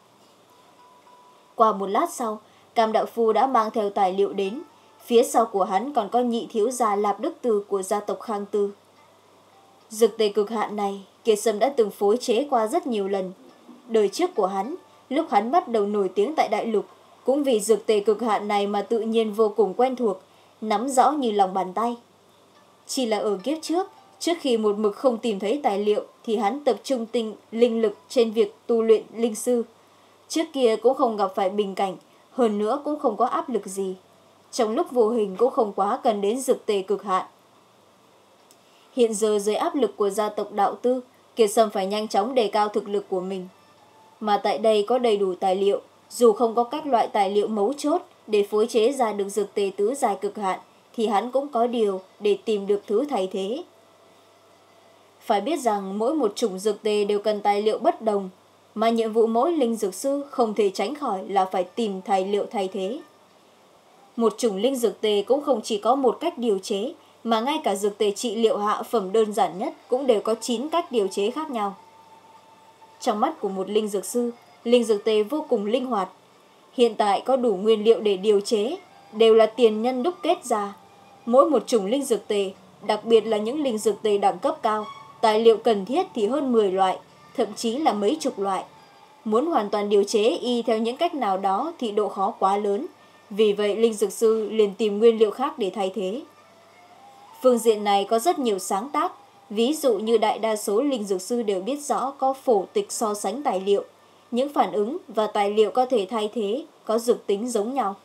Qua một lát sau, Cam Đạo Phu đã mang theo tài liệu đến. Phía sau của hắn còn có nhị thiếu gia Lạp Đức Từ của gia tộc Khang Tư. Dược tề cực hạn này, Kiệt Sâm đã từng phối chế qua rất nhiều lần. Đời trước của hắn, lúc hắn bắt đầu nổi tiếng tại đại lục, cũng vì dược tề cực hạn này mà tự nhiên vô cùng quen thuộc, nắm rõ như lòng bàn tay. Chỉ là ở kiếp trước, trước khi một mực không tìm thấy tài liệu thì hắn tập trung tinh linh lực trên việc tu luyện linh sư. Trước kia cũng không gặp phải bình cảnh, hơn nữa cũng không có áp lực gì. Trong lúc vô hình cũng không quá cần đến dược tề cực hạn. Hiện giờ dưới áp lực của gia tộc Đạo Tư, Kiệt Sâm phải nhanh chóng đề cao thực lực của mình. Mà tại đây có đầy đủ tài liệu, dù không có các loại tài liệu mấu chốt để phối chế ra được dược tề tứ giai cực hạn, thì hắn cũng có điều để tìm được thứ thay thế. Phải biết rằng mỗi một chủng dược tề đều cần tài liệu bất đồng, mà nhiệm vụ mỗi linh dược sư không thể tránh khỏi là phải tìm tài liệu thay thế. Một chủng linh dược tề cũng không chỉ có một cách điều chế, mà ngay cả dược tề trị liệu hạ phẩm đơn giản nhất cũng đều có chín cách điều chế khác nhau. Trong mắt của một linh dược sư, linh dược tề vô cùng linh hoạt. Hiện tại có đủ nguyên liệu để điều chế, đều là tiền nhân đúc kết ra. Mỗi một chủng linh dược tề, đặc biệt là những linh dược tề đẳng cấp cao, tài liệu cần thiết thì hơn mười loại, thậm chí là mấy chục loại. Muốn hoàn toàn điều chế y theo những cách nào đó thì độ khó quá lớn, vì vậy linh dược sư liền tìm nguyên liệu khác để thay thế. Phương diện này có rất nhiều sáng tác, ví dụ như đại đa số linh dược sư đều biết rõ có phổ tịch so sánh tài liệu, những phản ứng và tài liệu có thể thay thế có dược tính giống nhau.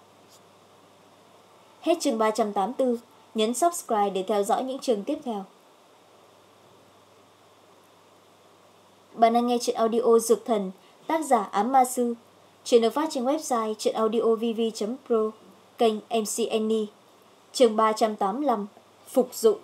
Hết chương ba trăm tám mươi tư, nhấn subscribe để theo dõi những chương tiếp theo. Bạn đang nghe truyện audio Dược Thần, tác giả Ám Ma Sư. Truyện được phát trên website truyệnaudiovv chấm pro, kênh em xê Annie. Chương ba trăm tám mươi lăm, Phục dụng.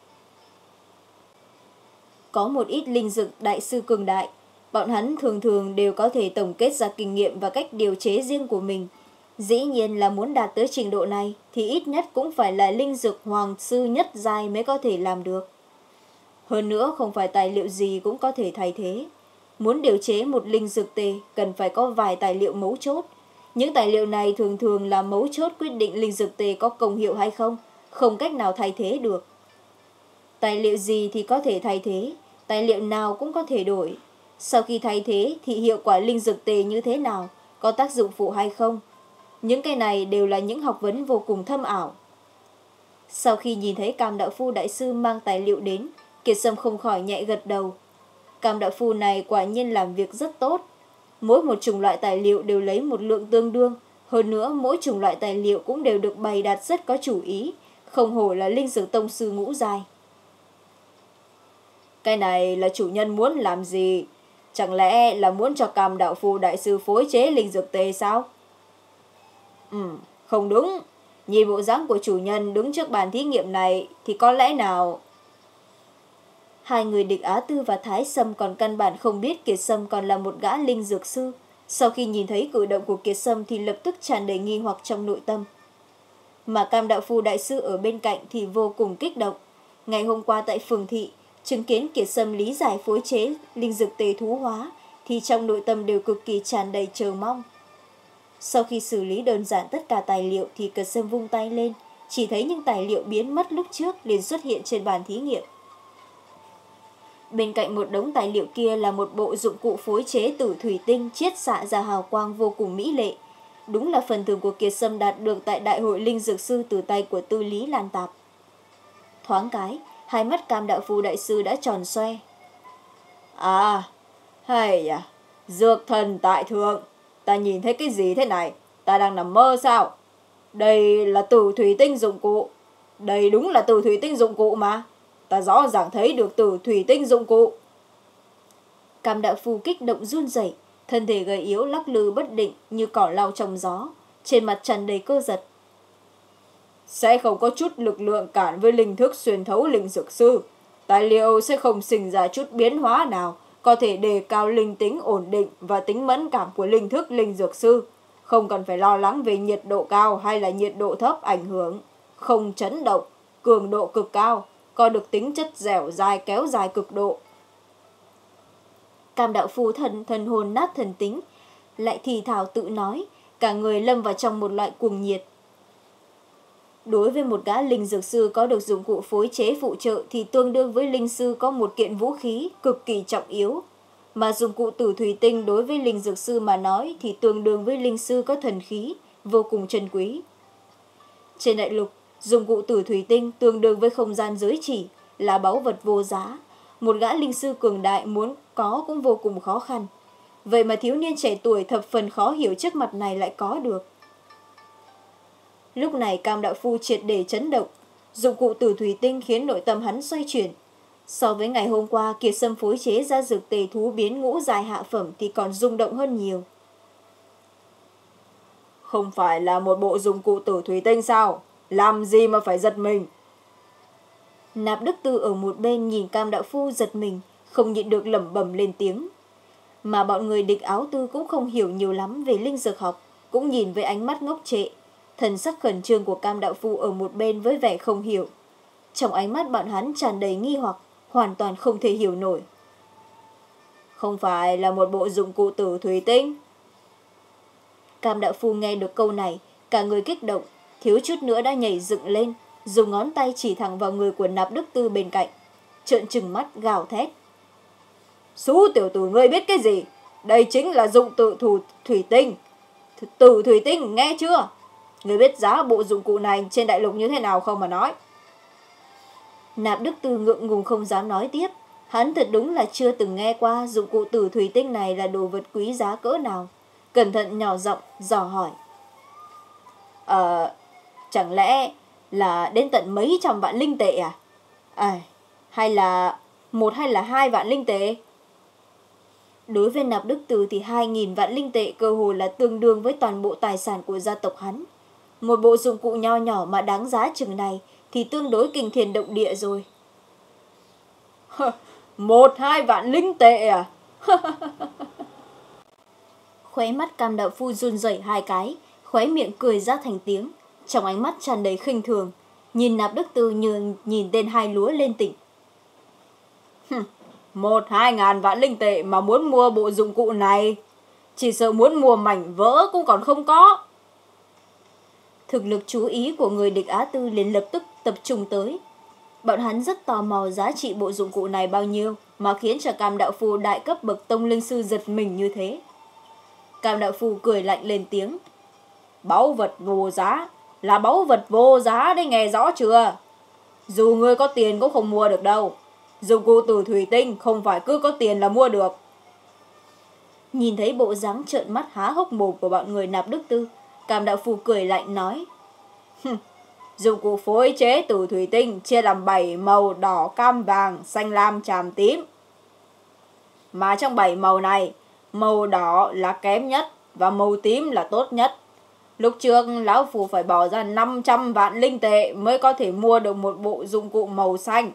Có một ít linh dược đại sư cường đại, bọn hắn thường thường đều có thể tổng kết ra kinh nghiệm và cách điều chế riêng của mình. Dĩ nhiên là muốn đạt tới trình độ này thì ít nhất cũng phải là linh dược hoàng sư nhất giai mới có thể làm được. Hơn nữa không phải tài liệu gì cũng có thể thay thế. Muốn điều chế một linh dược tề cần phải có vài tài liệu mấu chốt. Những tài liệu này thường thường là mấu chốt quyết định linh dược tề có công hiệu hay không, không cách nào thay thế được. Tài liệu gì thì có thể thay thế, tài liệu nào cũng có thể đổi. Sau khi thay thế thì hiệu quả linh dược tề như thế nào, có tác dụng phụ hay không. Những cái này đều là những học vấn vô cùng thâm ảo. Sau khi nhìn thấy Cam Đạo Phu đại sư mang tài liệu đến, Kiệt Sâm không khỏi nhẹ gật đầu. Cam Đạo Phu này quả nhiên làm việc rất tốt. Mỗi một chủng loại tài liệu đều lấy một lượng tương đương. Hơn nữa mỗi chủng loại tài liệu cũng đều được bày đặt rất có chủ ý. Không hổ là linh dược tông sư ngũ giai. Cái này là chủ nhân muốn làm gì? Chẳng lẽ là muốn cho Cam Đạo Phu đại sư phối chế linh dược tề sao? Ừ, không đúng. Nhìn bộ dáng của chủ nhân đứng trước bàn thí nghiệm này thì có lẽ nào... Hai người Địch Á Tư và Thái Sâm còn căn bản không biết Kiệt Sâm còn là một gã linh dược sư. Sau khi nhìn thấy cử động của Kiệt Sâm thì lập tức tràn đầy nghi hoặc trong nội tâm. Mà Cam Đạo Phu đại sư ở bên cạnh thì vô cùng kích động. Ngày hôm qua tại phường thị, chứng kiến Kiệt Sâm lý giải phối chế linh dược tề thú hóa thì trong nội tâm đều cực kỳ tràn đầy chờ mong. Sau khi xử lý đơn giản tất cả tài liệu thì Kiệt Sâm vung tay lên, chỉ thấy những tài liệu biến mất lúc trước liền xuất hiện trên bàn thí nghiệm. Bên cạnh một đống tài liệu kia là một bộ dụng cụ phối chế từ thủy tinh chiết xạ ra hào quang vô cùng mỹ lệ. Đúng là phần thưởng của Kiệt Sâm đạt được tại Đại hội Linh Dược Sư từ tay của Tư Lý Lan Tạp. Thoáng cái, hai mắt Cam Đạo Phu đại sư đã tròn xoe. À, hay à, dược thần tại thượng, ta nhìn thấy cái gì thế này, ta đang nằm mơ sao? Đây là từ thủy tinh dụng cụ, đây đúng là từ thủy tinh dụng cụ mà, ta rõ ràng thấy được từ thủy tinh dụng cụ. Cam Đạo Phu kích động run rẩy, thân thể gầy yếu lắc lư bất định như cỏ lau trong gió, trên mặt tràn đầy cơ giật. Sẽ không có chút lực lượng cản với linh thức xuyên thấu linh dược sư. Tài liệu sẽ không sinh ra chút biến hóa nào, có thể đề cao linh tính ổn định và tính mẫn cảm của linh thức linh dược sư. Không cần phải lo lắng về nhiệt độ cao hay là nhiệt độ thấp ảnh hưởng. Không chấn động, cường độ cực cao, có được tính chất dẻo dai kéo dài cực độ. Cam Đạo Phu thần thần hồn nát thần tính, lại thì thào tự nói, cả người lâm vào trong một loại cuồng nhiệt. Đối với một gã linh dược sư có được dụng cụ phối chế phụ trợ thì tương đương với linh sư có một kiện vũ khí cực kỳ trọng yếu. Mà dụng cụ tử thủy tinh đối với linh dược sư mà nói thì tương đương với linh sư có thần khí, vô cùng trân quý. Trên đại lục, dụng cụ tử thủy tinh tương đương với không gian giới chỉ, là báu vật vô giá. Một gã linh sư cường đại muốn có cũng vô cùng khó khăn. Vậy mà thiếu niên trẻ tuổi thập phần khó hiểu trước mặt này lại có được. Lúc này Cam Đạo Phu triệt để chấn động, dụng cụ tử thủy tinh khiến nội tâm hắn xoay chuyển. So với ngày hôm qua Kiệt Sâm phối chế ra dược tề thú biến ngũ dài hạ phẩm thì còn rung động hơn nhiều. Không phải là một bộ dụng cụ tử thủy tinh sao? Làm gì mà phải giật mình? Nạp Đức Tư ở một bên nhìn Cam Đạo Phu giật mình, không nhịn được lẩm bẩm lên tiếng. Mà bọn người Địch Áo Tư cũng không hiểu nhiều lắm về linh dược học, cũng nhìn với ánh mắt ngốc trệ. Thần sắc khẩn trương của Cam Đạo Phu ở một bên với vẻ không hiểu. Trong ánh mắt bọn hắn tràn đầy nghi hoặc, hoàn toàn không thể hiểu nổi. Không phải là một bộ dụng cụ tử thủy tinh? Cam Đạo Phu nghe được câu này, cả người kích động, thiếu chút nữa đã nhảy dựng lên, dùng ngón tay chỉ thẳng vào người của Nạp Đức Tư bên cạnh, trợn trừng mắt gào thét. Xú tiểu tử ngươi biết cái gì? Đây chính là dụng tự thủ thủy tinh. Tử thủy tinh, nghe chưa? Ngươi biết giá bộ dụng cụ này trên đại lục như thế nào không mà nói? Nạp Đức Tư ngượng ngùng không dám nói tiếp. Hắn thật đúng là chưa từng nghe qua dụng cụ tử thủy tinh này là đồ vật quý giá cỡ nào. Cẩn thận nhỏ giọng dò hỏi. Ờ, chẳng lẽ là đến tận mấy trăm vạn linh tệ à? À, hay là một hay là hai vạn linh tệ? Đối với Nạp Đức Từ thì hai nghìn vạn linh tệ cơ hồ là tương đương với toàn bộ tài sản của gia tộc hắn. Một bộ dụng cụ nho nhỏ mà đáng giá chừng này thì tương đối kinh thiên động địa rồi. Một hai vạn linh tệ à? Khóe mắt Cam Đạo Phu run rẩy hai cái, khóe miệng cười ra thành tiếng, trong ánh mắt tràn đầy khinh thường, nhìn Nạp Đức Từ như nhìn tên hai lúa lên tỉnh. Một hai ngàn vạn linh tệ mà muốn mua bộ dụng cụ này, chỉ sợ muốn mua mảnh vỡ cũng còn không có. Thực lực chú ý của người địch Á Tư liền lập tức tập trung tới. Bọn hắn rất tò mò giá trị bộ dụng cụ này bao nhiêu mà khiến cho Cam Đạo Phu đại cấp bậc tông linh sư giật mình như thế. Cam Đạo Phu cười lạnh lên tiếng. Báu vật vô giá, là báu vật vô giá đấy, nghe rõ chưa? Dù ngươi có tiền cũng không mua được đâu. Dụng cụ tử thủy tinh không phải cứ có tiền là mua được. Nhìn thấy bộ dáng trợn mắt há hốc mồm của bọn người Nạp Đức Tư, Cam Đạo Phu cười lạnh nói. Dụng cụ phối chế tử thủy tinh chia làm bảy màu đỏ, cam, vàng, xanh, lam, tràm, tím. Mà trong bảy màu này, màu đỏ là kém nhất và màu tím là tốt nhất. Lúc trước, lão phu phải bỏ ra năm trăm vạn linh tệ mới có thể mua được một bộ dụng cụ màu xanh.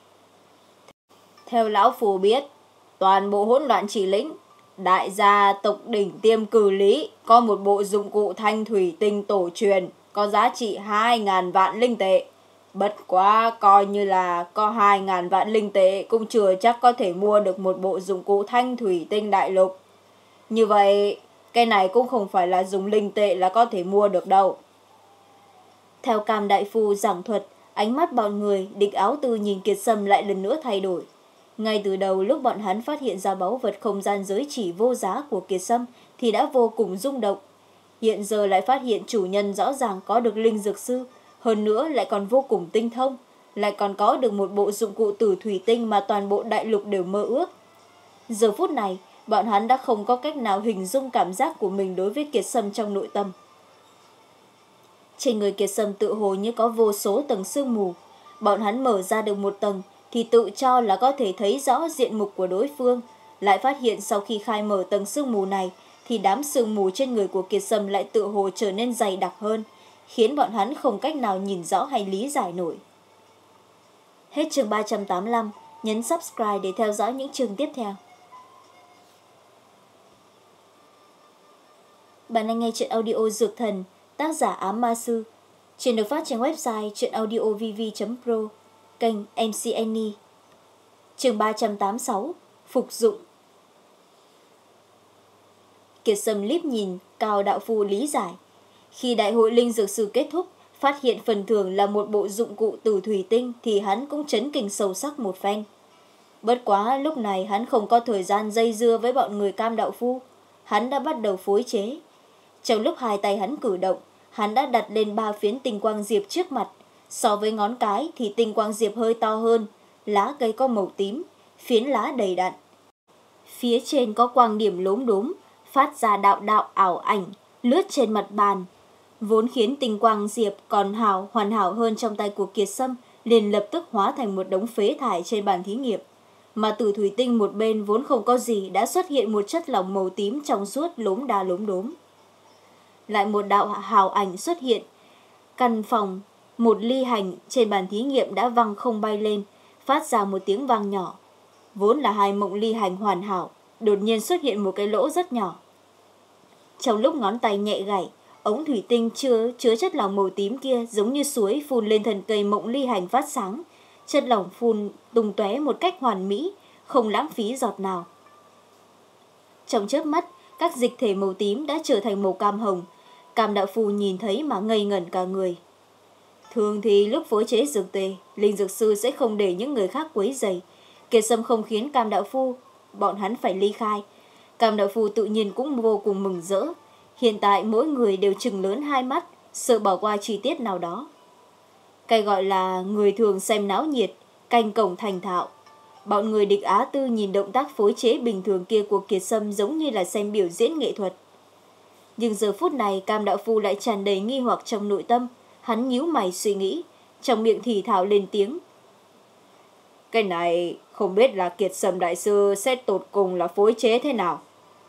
Theo lão phu biết, toàn bộ hỗn loạn chỉ lĩnh, đại gia tộc đỉnh tiêm cử lý có một bộ dụng cụ thanh thủy tinh tổ truyền có giá trị hai ngàn vạn linh tệ. Bất quá coi như là có hai ngàn vạn linh tệ cũng chưa chắc có thể mua được một bộ dụng cụ thanh thủy tinh đại lục. Như vậy, cái này cũng không phải là dùng linh tệ là có thể mua được đâu. Theo Cam Đại Phu giảng thuật, ánh mắt bọn người địch Áo Tư nhìn Kiệt Sâm lại lần nữa thay đổi. Ngay từ đầu lúc bọn hắn phát hiện ra báu vật không gian giới chỉ vô giá của Kiệt Sâm thì đã vô cùng rung động. Hiện giờ lại phát hiện chủ nhân rõ ràng có được linh dược sư, hơn nữa lại còn vô cùng tinh thông, lại còn có được một bộ dụng cụ tử thủy tinh mà toàn bộ đại lục đều mơ ước. Giờ phút này, bọn hắn đã không có cách nào hình dung cảm giác của mình đối với Kiệt Sâm trong nội tâm. Trên người Kiệt Sâm tự hồ như có vô số tầng sương mù. Bọn hắn mở ra được một tầng thì tự cho là có thể thấy rõ diện mục của đối phương, lại phát hiện sau khi khai mở tầng sương mù này thì đám sương mù trên người của Kiệt Sâm lại tự hồ trở nên dày đặc hơn, khiến bọn hắn không cách nào nhìn rõ hay lý giải nổi. Hết chương ba trăm tám mươi lăm, nhấn subscribe để theo dõi những chương tiếp theo. Bạn đang nghe truyện audio Dược Thần, tác giả Ám Ma Sư. Truyện được phát trên website truyệnaudiovv chấm pro, kênh em xê Annie. Chương ba trăm tám mươi sáu, Phục dụng. Kiệt Sâm liếc nhìn Cao Đạo Phu lý giải. Khi đại hội linh dược sư kết thúc, phát hiện phần thưởng là một bộ dụng cụ tử thủy tinh thì hắn cũng chấn kinh sâu sắc một phen. Bất quá lúc này hắn không có thời gian dây dưa với bọn người Cam Đạo Phu. Hắn đã bắt đầu phối chế. Trong lúc hai tay hắn cử động, hắn đã đặt lên ba phiến tinh quang diệp trước mặt. So với ngón cái thì tinh quang diệp hơi to hơn, lá cây có màu tím, phiến lá đầy đặn. Phía trên có quang điểm lốm đốm, phát ra đạo đạo ảo ảnh, lướt trên mặt bàn. Vốn khiến tinh quang diệp còn hảo hoàn hảo hơn trong tay của Kiệt Sâm, liền lập tức hóa thành một đống phế thải trên bàn thí nghiệm. Mà tử thủy tinh một bên vốn không có gì đã xuất hiện một chất lỏng màu tím trong suốt lốm đa lốm đốm. Lại một đạo hào ảnh xuất hiện. Căn phòng, một ly hành trên bàn thí nghiệm đã văng không bay lên, phát ra một tiếng vang nhỏ. Vốn là hai mộng ly hành hoàn hảo, đột nhiên xuất hiện một cái lỗ rất nhỏ. Trong lúc ngón tay nhẹ gảy, ống thủy tinh chứa, chứa chất lỏng màu tím kia giống như suối phun lên thân cây mộng ly hành phát sáng. Chất lỏng phun tung tóe một cách hoàn mỹ, không lãng phí giọt nào. Trong chớp mắt, các dịch thể màu tím đã trở thành màu cam hồng. Cam đạo phu nhìn thấy mà ngây ngẩn cả người. Thường thì lúc phối chế dược tề, linh dược sư sẽ không để những người khác quấy rầy. Kiệt Sâm không khiến Cam đạo phu bọn hắn phải ly khai. Cam đạo phu tự nhiên cũng vô cùng mừng rỡ. Hiện tại mỗi người đều trừng lớn hai mắt, sợ bỏ qua chi tiết nào đó. Cái gọi là người thường xem náo nhiệt, canh cổng thành thạo. Bọn người địch Á Tư nhìn động tác phối chế bình thường kia của Kiệt Sâm giống như là xem biểu diễn nghệ thuật. Nhưng giờ phút này Cam đạo phu lại tràn đầy nghi hoặc trong nội tâm. Hắn nhíu mày suy nghĩ, trong miệng thì thào lên tiếng. Cái này không biết là Kiệt Sâm đại sư sẽ tột cùng là phối chế thế nào.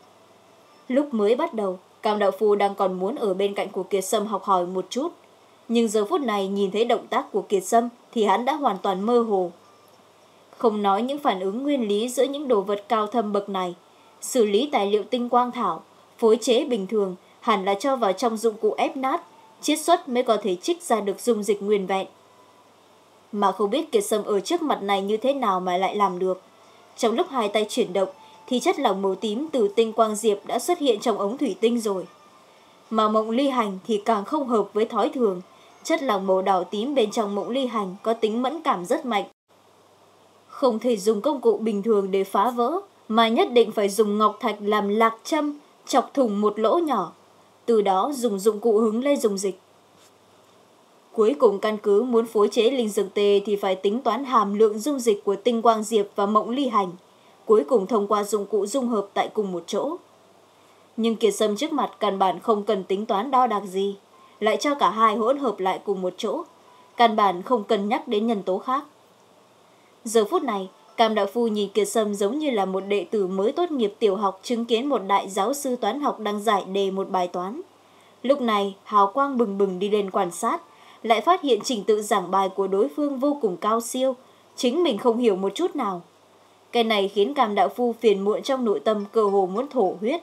Lúc mới bắt đầu, Cam đạo phu đang còn muốn ở bên cạnh của Kiệt Sâm học hỏi một chút. Nhưng giờ phút này nhìn thấy động tác của Kiệt Sâm thì hắn đã hoàn toàn mơ hồ. Không nói những phản ứng nguyên lý giữa những đồ vật cao thâm bậc này, xử lý tài liệu tinh quang thảo, phối chế bình thường hẳn là cho vào trong dụng cụ ép nát, chiết xuất mới có thể trích ra được dung dịch nguyên vẹn. Mà không biết Kiệt Sâm ở trước mặt này như thế nào mà lại làm được. Trong lúc hai tay chuyển động thì chất lỏng màu tím từ tinh quang diệp đã xuất hiện trong ống thủy tinh rồi. Mà mộng ly hành thì càng không hợp với thói thường. Chất lỏng màu đỏ tím bên trong mộng ly hành có tính mẫn cảm rất mạnh. Không thể dùng công cụ bình thường để phá vỡ, mà nhất định phải dùng ngọc thạch làm lạc châm, chọc thủng một lỗ nhỏ. Từ đó dùng dụng cụ hứng lên dung dịch. Cuối cùng căn cứ muốn phối chế linh dược tề thì phải tính toán hàm lượng dung dịch của tinh quang diệp và mộng ly hành. Cuối cùng thông qua dụng cụ dung hợp tại cùng một chỗ. Nhưng Kiệt Sâm trước mặt căn bản không cần tính toán đo đạc gì. Lại cho cả hai hỗn hợp lại cùng một chỗ. Căn bản không cần nhắc đến nhân tố khác. Giờ phút này, Cam đạo phu nhìn Kiệt Sâm giống như là một đệ tử mới tốt nghiệp tiểu học chứng kiến một đại giáo sư toán học đang giải đề một bài toán. Lúc này, hào quang bừng bừng đi lên quan sát, lại phát hiện trình tự giảng bài của đối phương vô cùng cao siêu, chính mình không hiểu một chút nào. Cái này khiến Cam đạo phu phiền muộn trong nội tâm, cơ hồ muốn thổ huyết.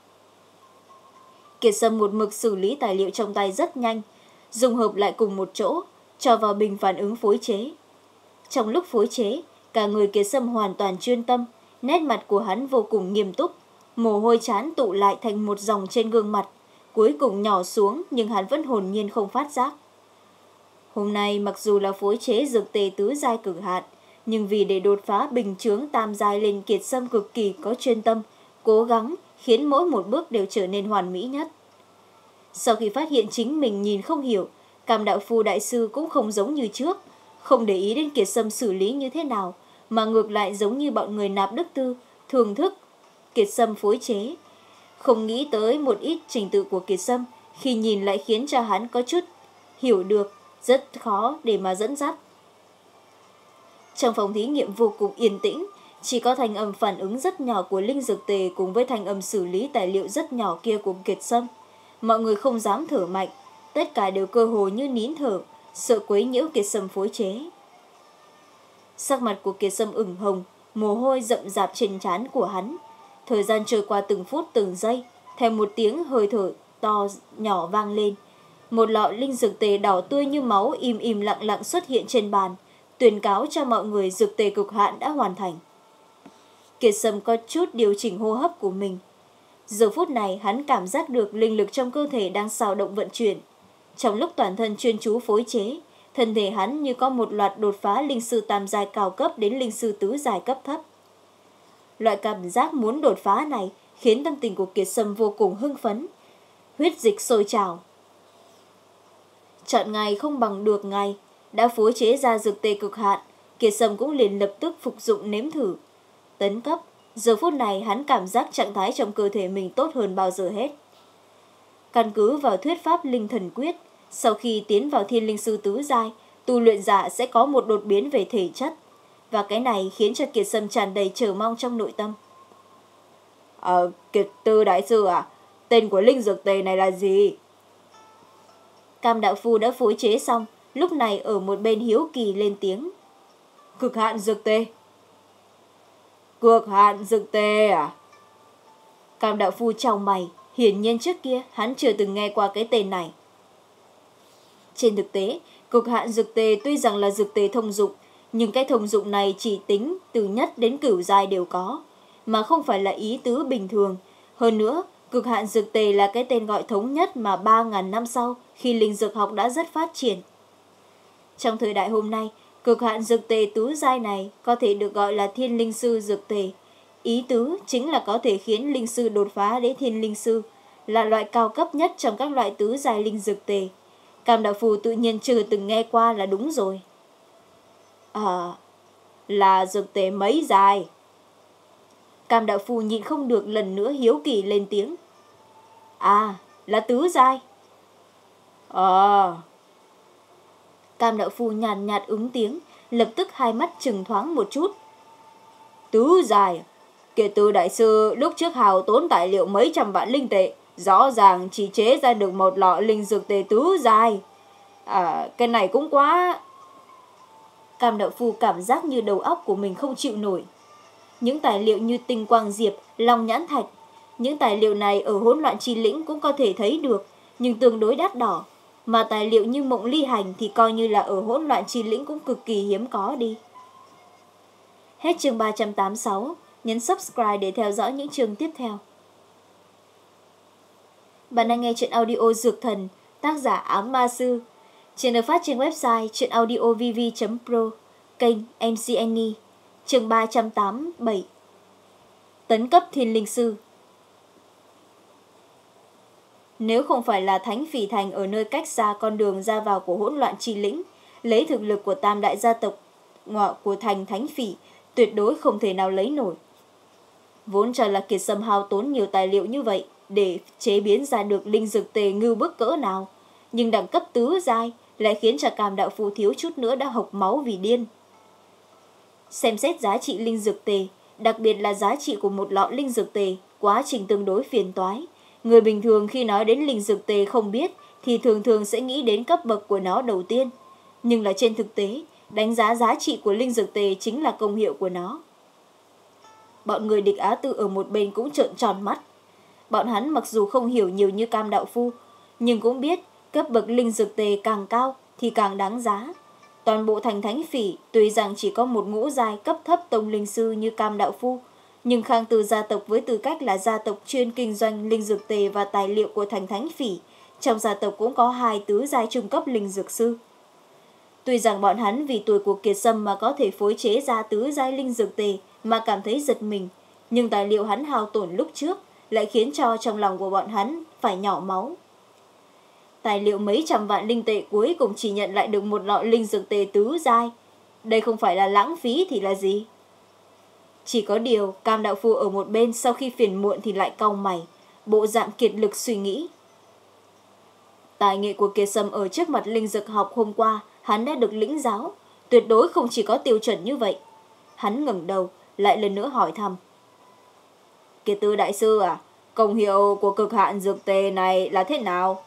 Kiệt Sâm một mực xử lý tài liệu trong tay rất nhanh, dùng hợp lại cùng một chỗ, cho vào bình phản ứng phối chế. Trong lúc phối chế, cả người Kiệt Sâm hoàn toàn chuyên tâm, nét mặt của hắn vô cùng nghiêm túc, mồ hôi trán tụ lại thành một dòng trên gương mặt, cuối cùng nhỏ xuống nhưng hắn vẫn hồn nhiên không phát giác. Hôm nay mặc dù là phối chế dược tề tứ giai cực hạn, nhưng vì để đột phá bình chướng tam giai lên, Kiệt Sâm cực kỳ có chuyên tâm, cố gắng khiến mỗi một bước đều trở nên hoàn mỹ nhất. Sau khi phát hiện chính mình nhìn không hiểu, Cam đạo phu đại sư cũng không giống như trước, không để ý đến Kiệt Sâm xử lý như thế nào, mà ngược lại giống như bọn người nạp đức tư, thưởng thức Kiệt Sâm phối chế. Không nghĩ tới một ít trình tự của Kiệt Sâm, khi nhìn lại khiến cho hắn có chút hiểu được, rất khó để mà dẫn dắt. Trong phòng thí nghiệm vô cùng yên tĩnh, chỉ có thanh âm phản ứng rất nhỏ của linh dược tề cùng với thanh âm xử lý tài liệu rất nhỏ kia của Kiệt Sâm. Mọi người không dám thở mạnh, tất cả đều cơ hồ như nín thở, sợ quấy nhiễu Kiệt Sâm phối chế. Sắc mặt của Kiệt Sâm ửng hồng, mồ hôi rậm rạp trên trán của hắn. Thời gian trôi qua từng phút từng giây, theo một tiếng hơi thở to nhỏ vang lên. Một lọ linh dược tề đỏ tươi như máu im im lặng lặng xuất hiện trên bàn, tuyên cáo cho mọi người dược tề cực hạn đã hoàn thành. Kiệt Sâm có chút điều chỉnh hô hấp của mình. Giờ phút này hắn cảm giác được linh lực trong cơ thể đang xào động vận chuyển. Trong lúc toàn thân chuyên chú phối chế, thân thể hắn như có một loạt đột phá linh sư tam giai cao cấp đến linh sư tứ giai cấp thấp. Loại cảm giác muốn đột phá này khiến tâm tình của Kiệt Sâm vô cùng hưng phấn. Huyết dịch sôi trào. Chọn ngày không bằng được ngày, đã phối chế ra dược tề cực hạn, Kiệt Sâm cũng liền lập tức phục dụng nếm thử. Tấn cấp, giờ phút này hắn cảm giác trạng thái trong cơ thể mình tốt hơn bao giờ hết. Căn cứ vào thuyết pháp linh thần quyết, sau khi tiến vào thiên linh sư tứ giai, tu luyện giả sẽ có một đột biến về thể chất, và cái này khiến cho Kiệt Sâm tràn đầy chờ mong trong nội tâm. Ờ, Kiệt Tư đại sư à, tên của linh dược tề này là gì? Cam đạo phu đã phối chế xong, lúc này ở một bên hiếu kỳ lên tiếng. Cực hạn dược tề. Cực hạn dược tề à? Cam đạo phu chau mày, hiển nhiên trước kia hắn chưa từng nghe qua cái tên này. Trên thực tế, cực hạn dược tề tuy rằng là dược tề thông dụng, nhưng cái thông dụng này chỉ tính từ nhất đến cửu giai đều có, mà không phải là ý tứ bình thường. Hơn nữa, Cực hạn dược tề là cái tên gọi thống nhất mà ba nghìn năm sau, khi linh dược học đã rất phát triển. Trong thời đại hôm nay, cực hạn dược tề tứ giai này có thể được gọi là thiên linh sư dược tề. Ý tứ chính là có thể khiến linh sư đột phá đến thiên linh sư, là loại cao cấp nhất trong các loại tứ giai linh dược tề. Cam đạo phu tự nhiên chưa từng nghe qua là đúng rồi. À, là dược tề mấy giai? Cam đạo phu nhịn không được lần nữa hiếu kỳ lên tiếng. À, là tứ giai. Ờ. Cam đạo phu nhàn nhạt ứng tiếng, lập tức hai mắt trừng thoáng một chút. Tứ giai? Kể từ đại sư lúc trước hào tốn tài liệu mấy trăm vạn linh tệ, rõ ràng chỉ chế ra được một lọ linh dược tề tứ giai. À, cái này cũng quá... Cam đạo phu cảm giác như đầu óc của mình không chịu nổi. Những tài liệu như tinh quang diệp, long nhãn thạch, những tài liệu này ở hỗn loạn chi lĩnh cũng có thể thấy được, nhưng tương đối đắt đỏ. Mà tài liệu như mộng ly hành thì coi như là ở hỗn loạn chi lĩnh cũng cực kỳ hiếm có đi. Hết chương ba trăm tám mươi sáu, nhấn subscribe để theo dõi những chương tiếp theo. Bạn đang nghe chuyện audio Dược Thần, tác giả Ám Ma Sư. Chuyện được phát trên website chuyenaudiovv chấm pro, kênh em xê Annie, chương ba trăm tám mươi bảy. Tấn cấp thiên linh sư. Nếu không phải là Thánh Phỉ Thành ở nơi cách xa con đường ra vào của hỗn loạn chi lĩnh, lấy thực lực của tam đại gia tộc của thành Thánh Phỉ, tuyệt đối không thể nào lấy nổi. Vốn cho là Kiệt Sâm hao tốn nhiều tài liệu như vậy để chế biến ra được linh dược tề ngưu bức cỡ nào, nhưng đẳng cấp tứ giai lại khiến cho Cam đạo phu thiếu chút nữa đã hộc máu vì điên. Xem xét giá trị linh dược tề, đặc biệt là giá trị của một lọ linh dược tề, quá trình tương đối phiền toái. Người bình thường khi nói đến linh dược tề không biết thì thường thường sẽ nghĩ đến cấp bậc của nó đầu tiên. Nhưng là trên thực tế, đánh giá giá trị của linh dược tề chính là công hiệu của nó. Bọn người địch Á Tư ở một bên cũng trợn tròn mắt. Bọn hắn mặc dù không hiểu nhiều như Cam đạo phu, nhưng cũng biết cấp bậc linh dược tề càng cao thì càng đáng giá. Toàn bộ thành Thánh Phỉ tuy rằng chỉ có một ngũ giai cấp thấp tông linh sư như Cam đạo phu, nhưng Khang Từ gia tộc với tư cách là gia tộc chuyên kinh doanh linh dược tề và tài liệu của thành Thánh Phỉ, trong gia tộc cũng có hai tứ giai trung cấp linh dược sư. Tuy rằng bọn hắn vì tuổi của Kiệt Sâm mà có thể phối chế ra tứ giai linh dược tề mà cảm thấy giật mình, nhưng tài liệu hắn hao tổn lúc trước lại khiến cho trong lòng của bọn hắn phải nhỏ máu. Tài liệu mấy trăm vạn linh tệ cuối cùng chỉ nhận lại được một lọ linh dược tề tứ giai. Đây không phải là lãng phí thì là gì? Chỉ có điều Cam đạo phu ở một bên sau khi phiền muộn thì lại cau mày, bộ dạng kiệt lực suy nghĩ. Tài nghệ của Kiệt Sâm ở trước mặt linh dược học hôm qua hắn đã được lĩnh giáo, tuyệt đối không chỉ có tiêu chuẩn như vậy. Hắn ngẩng đầu lại lần nữa hỏi thăm. Kiệt Tư đại sư à, công hiệu của cực hạn dược tề này là thế nào?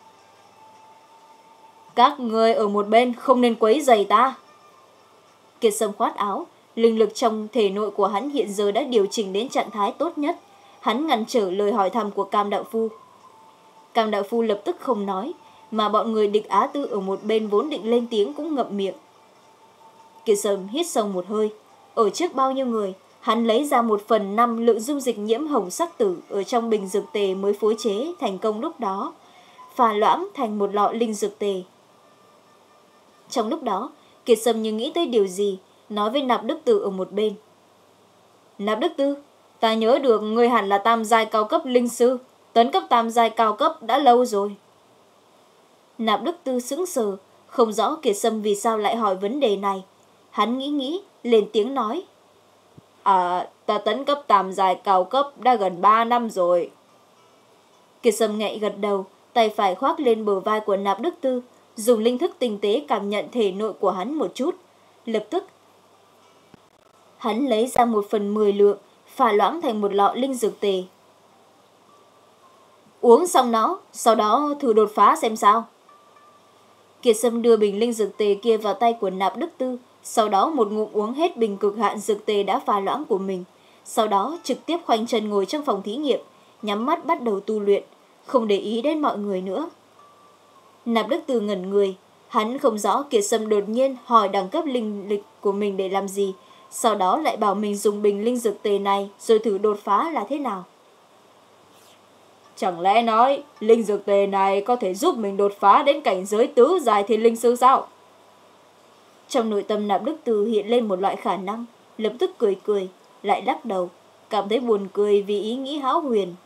Các người ở một bên không nên quấy rầy ta. Kiệt Sâm khoát áo, linh lực trong thể nội của hắn hiện giờ đã điều chỉnh đến trạng thái tốt nhất. Hắn ngăn trở lời hỏi thăm của Cam đạo phu. Cam đạo phu lập tức không nói, mà bọn người địch Á Tư ở một bên vốn định lên tiếng cũng ngậm miệng. Kiệt Sâm hít sâu một hơi, ở trước bao nhiêu người, hắn lấy ra một phần năm lượng dung dịch nhiễm hồng sắc tử ở trong bình dược tề mới phối chế thành công lúc đó, pha loãng thành một lọ linh dược tề. Trong lúc đó, Kiệt Sâm như nghĩ tới điều gì, nói với Nạp Đức Tư ở một bên. Nạp Đức Tư, ta nhớ được người hẳn là tam giai cao cấp linh sư, tấn cấp tam giai cao cấp đã lâu rồi. Nạp Đức Tư sững sờ, không rõ Kiệt Sâm vì sao lại hỏi vấn đề này. Hắn nghĩ nghĩ, lên tiếng nói. À, ta tấn cấp tam giai cao cấp đã gần ba năm rồi. Kiệt Sâm nghẹ gật đầu, tay phải khoác lên bờ vai của Nạp Đức Tư, dùng linh thức tinh tế cảm nhận thể nội của hắn một chút. Lập tức, hắn lấy ra một phần mười lượng, pha loãng thành một lọ linh dược tề. Uống xong nó, sau đó thử đột phá xem sao. Kiệt Sâm đưa bình linh dược tề kia vào tay của Nạp Đức Tư, sau đó một ngụm uống hết bình cực hạn dược tề đã pha loãng của mình. Sau đó trực tiếp khoanh chân ngồi trong phòng thí nghiệm, nhắm mắt bắt đầu tu luyện, không để ý đến mọi người nữa. Nạp Đức Tư ngẩn người, hắn không rõ Kiệt Sâm đột nhiên hỏi đẳng cấp linh lịch của mình để làm gì, sau đó lại bảo mình dùng bình linh dược tề này rồi thử đột phá là thế nào.
Chẳng lẽ nói, linh dược tề này có thể giúp mình đột phá đến cảnh giới tứ giai thiên linh sư sao?
Trong nội tâm Nạp Đức Từ hiện lên một loại khả năng, lập tức cười cười, lại lắc đầu, cảm thấy buồn cười vì ý nghĩ hão huyền.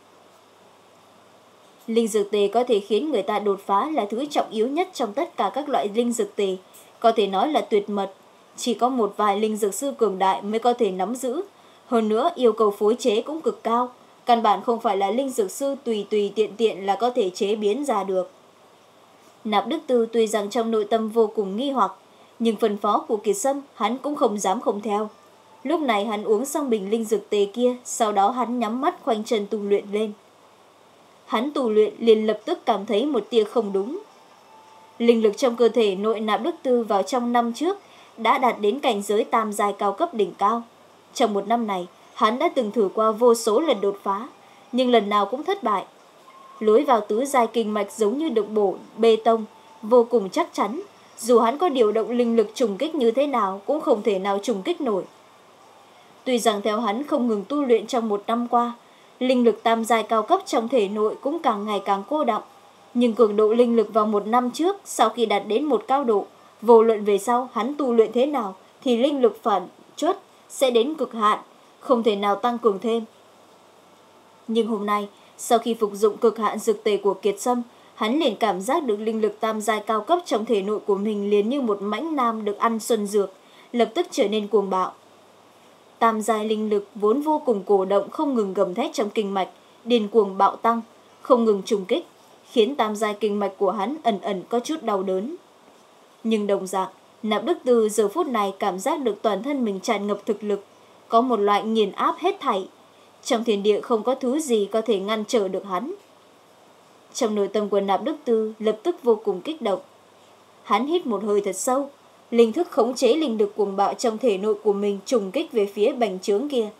Linh dược tề có thể khiến người ta đột phá là thứ trọng yếu nhất trong tất cả các loại linh dược tề, có thể nói là tuyệt mật. Chỉ có một vài linh dược sư cường đại mới có thể nắm giữ. Hơn nữa yêu cầu phối chế cũng cực cao, căn bản không phải là linh dược sư tùy tùy tiện tiện là có thể chế biến ra được. Nạp Đức Từ tuy rằng trong nội tâm vô cùng nghi hoặc, nhưng phân phó của Kiệt Sâm hắn cũng không dám không theo. Lúc này hắn uống xong bình linh dược tề kia, sau đó hắn nhắm mắt khoanh chân tu luyện lên. Hắn tu luyện liền lập tức cảm thấy một tia không đúng. Linh lực trong cơ thể nội Nạp Đức Từ vào trong năm trước đã đạt đến cảnh giới tam giai cao cấp đỉnh cao. Trong một năm này, hắn đã từng thử qua vô số lần đột phá, nhưng lần nào cũng thất bại. Lối vào tứ giai kinh mạch giống như được bổ bê tông, vô cùng chắc chắn. Dù hắn có điều động linh lực trùng kích như thế nào cũng không thể nào trùng kích nổi. Tuy rằng theo hắn không ngừng tu luyện trong một năm qua, linh lực tam giai cao cấp trong thể nội cũng càng ngày càng cô đọng. Nhưng cường độ linh lực vào một năm trước, sau khi đạt đến một cao độ, vô luận về sau hắn tu luyện thế nào, thì linh lực phản chốt sẽ đến cực hạn, không thể nào tăng cường thêm. Nhưng hôm nay, sau khi phục dụng cực hạn dược tề của Kiệt Sâm, hắn liền cảm giác được linh lực tam giai cao cấp trong thể nội của mình liền như một mãnh nam được ăn xuân dược, lập tức trở nên cuồng bạo. Tam giai linh lực vốn vô cùng cổ động không ngừng gầm thét trong kinh mạch, điên cuồng bạo tăng, không ngừng trùng kích, khiến tam giai kinh mạch của hắn ẩn ẩn có chút đau đớn. Nhưng đồng dạng, Nạp Đức Từ giờ phút này cảm giác được toàn thân mình tràn ngập thực lực, có một loại nghiền áp hết thảy. Trong thiên địa không có thứ gì có thể ngăn trở được hắn. Trong nội tâm của Nạp Đức Từ lập tức vô cùng kích động. Hắn hít một hơi thật sâu, linh thức khống chế linh lực cuồng bạo trong thể nội của mình trùng kích về phía bành trướng kia.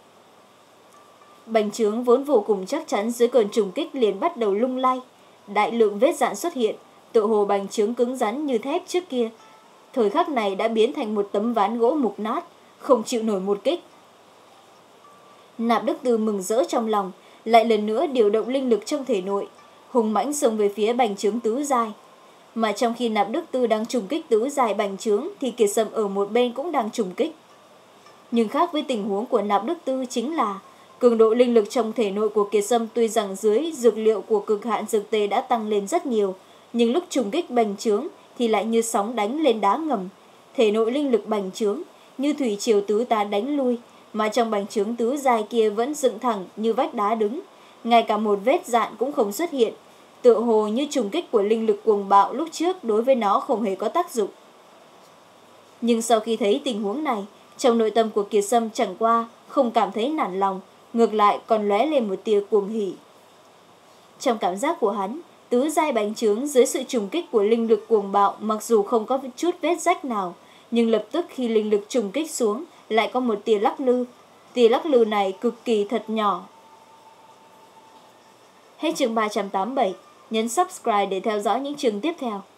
Bành trướng vốn vô cùng chắc chắn dưới cơn trùng kích liền bắt đầu lung lay, đại lượng vết rạn xuất hiện, tựa hồ bành trướng cứng rắn như thép trước kia, thời khắc này đã biến thành một tấm ván gỗ mục nát, không chịu nổi một kích. Nạp Đức Từ mừng rỡ trong lòng, lại lần nữa điều động linh lực trong thể nội, hùng mãnh xông về phía bành trướng tứ giai. Mà trong khi Nạp Đức Từ đang trùng kích tứ giai bành trướng thì Kiệt Sâm ở một bên cũng đang trùng kích. Nhưng khác với tình huống của Nạp Đức Từ chính là cường độ linh lực trong thể nội của Kiệt Sâm tuy rằng dưới dược liệu của cực hạn dược tề đã tăng lên rất nhiều, nhưng lúc trùng kích bành trướng thì lại như sóng đánh lên đá ngầm. Thể nội linh lực bành trướng như thủy triều tứ tán đánh lui, mà trong bành trướng tứ giai kia vẫn dựng thẳng như vách đá đứng, ngay cả một vết dạn cũng không xuất hiện, tựa hồ như trùng kích của linh lực cuồng bạo lúc trước đối với nó không hề có tác dụng. Nhưng sau khi thấy tình huống này, trong nội tâm của Kiệt Sâm chẳng qua không cảm thấy nản lòng, ngược lại còn lóe lên một tia cuồng hỉ. Trong cảm giác của hắn, tứ giai bành trướng dưới sự trùng kích của linh lực cuồng bạo mặc dù không có chút vết rách nào, nhưng lập tức khi linh lực trùng kích xuống lại có một tia lắc lư. Tia lắc lư này cực kỳ thật nhỏ. Hết chương ba trăm tám mươi bảy, nhấn subscribe để theo dõi những chương tiếp theo.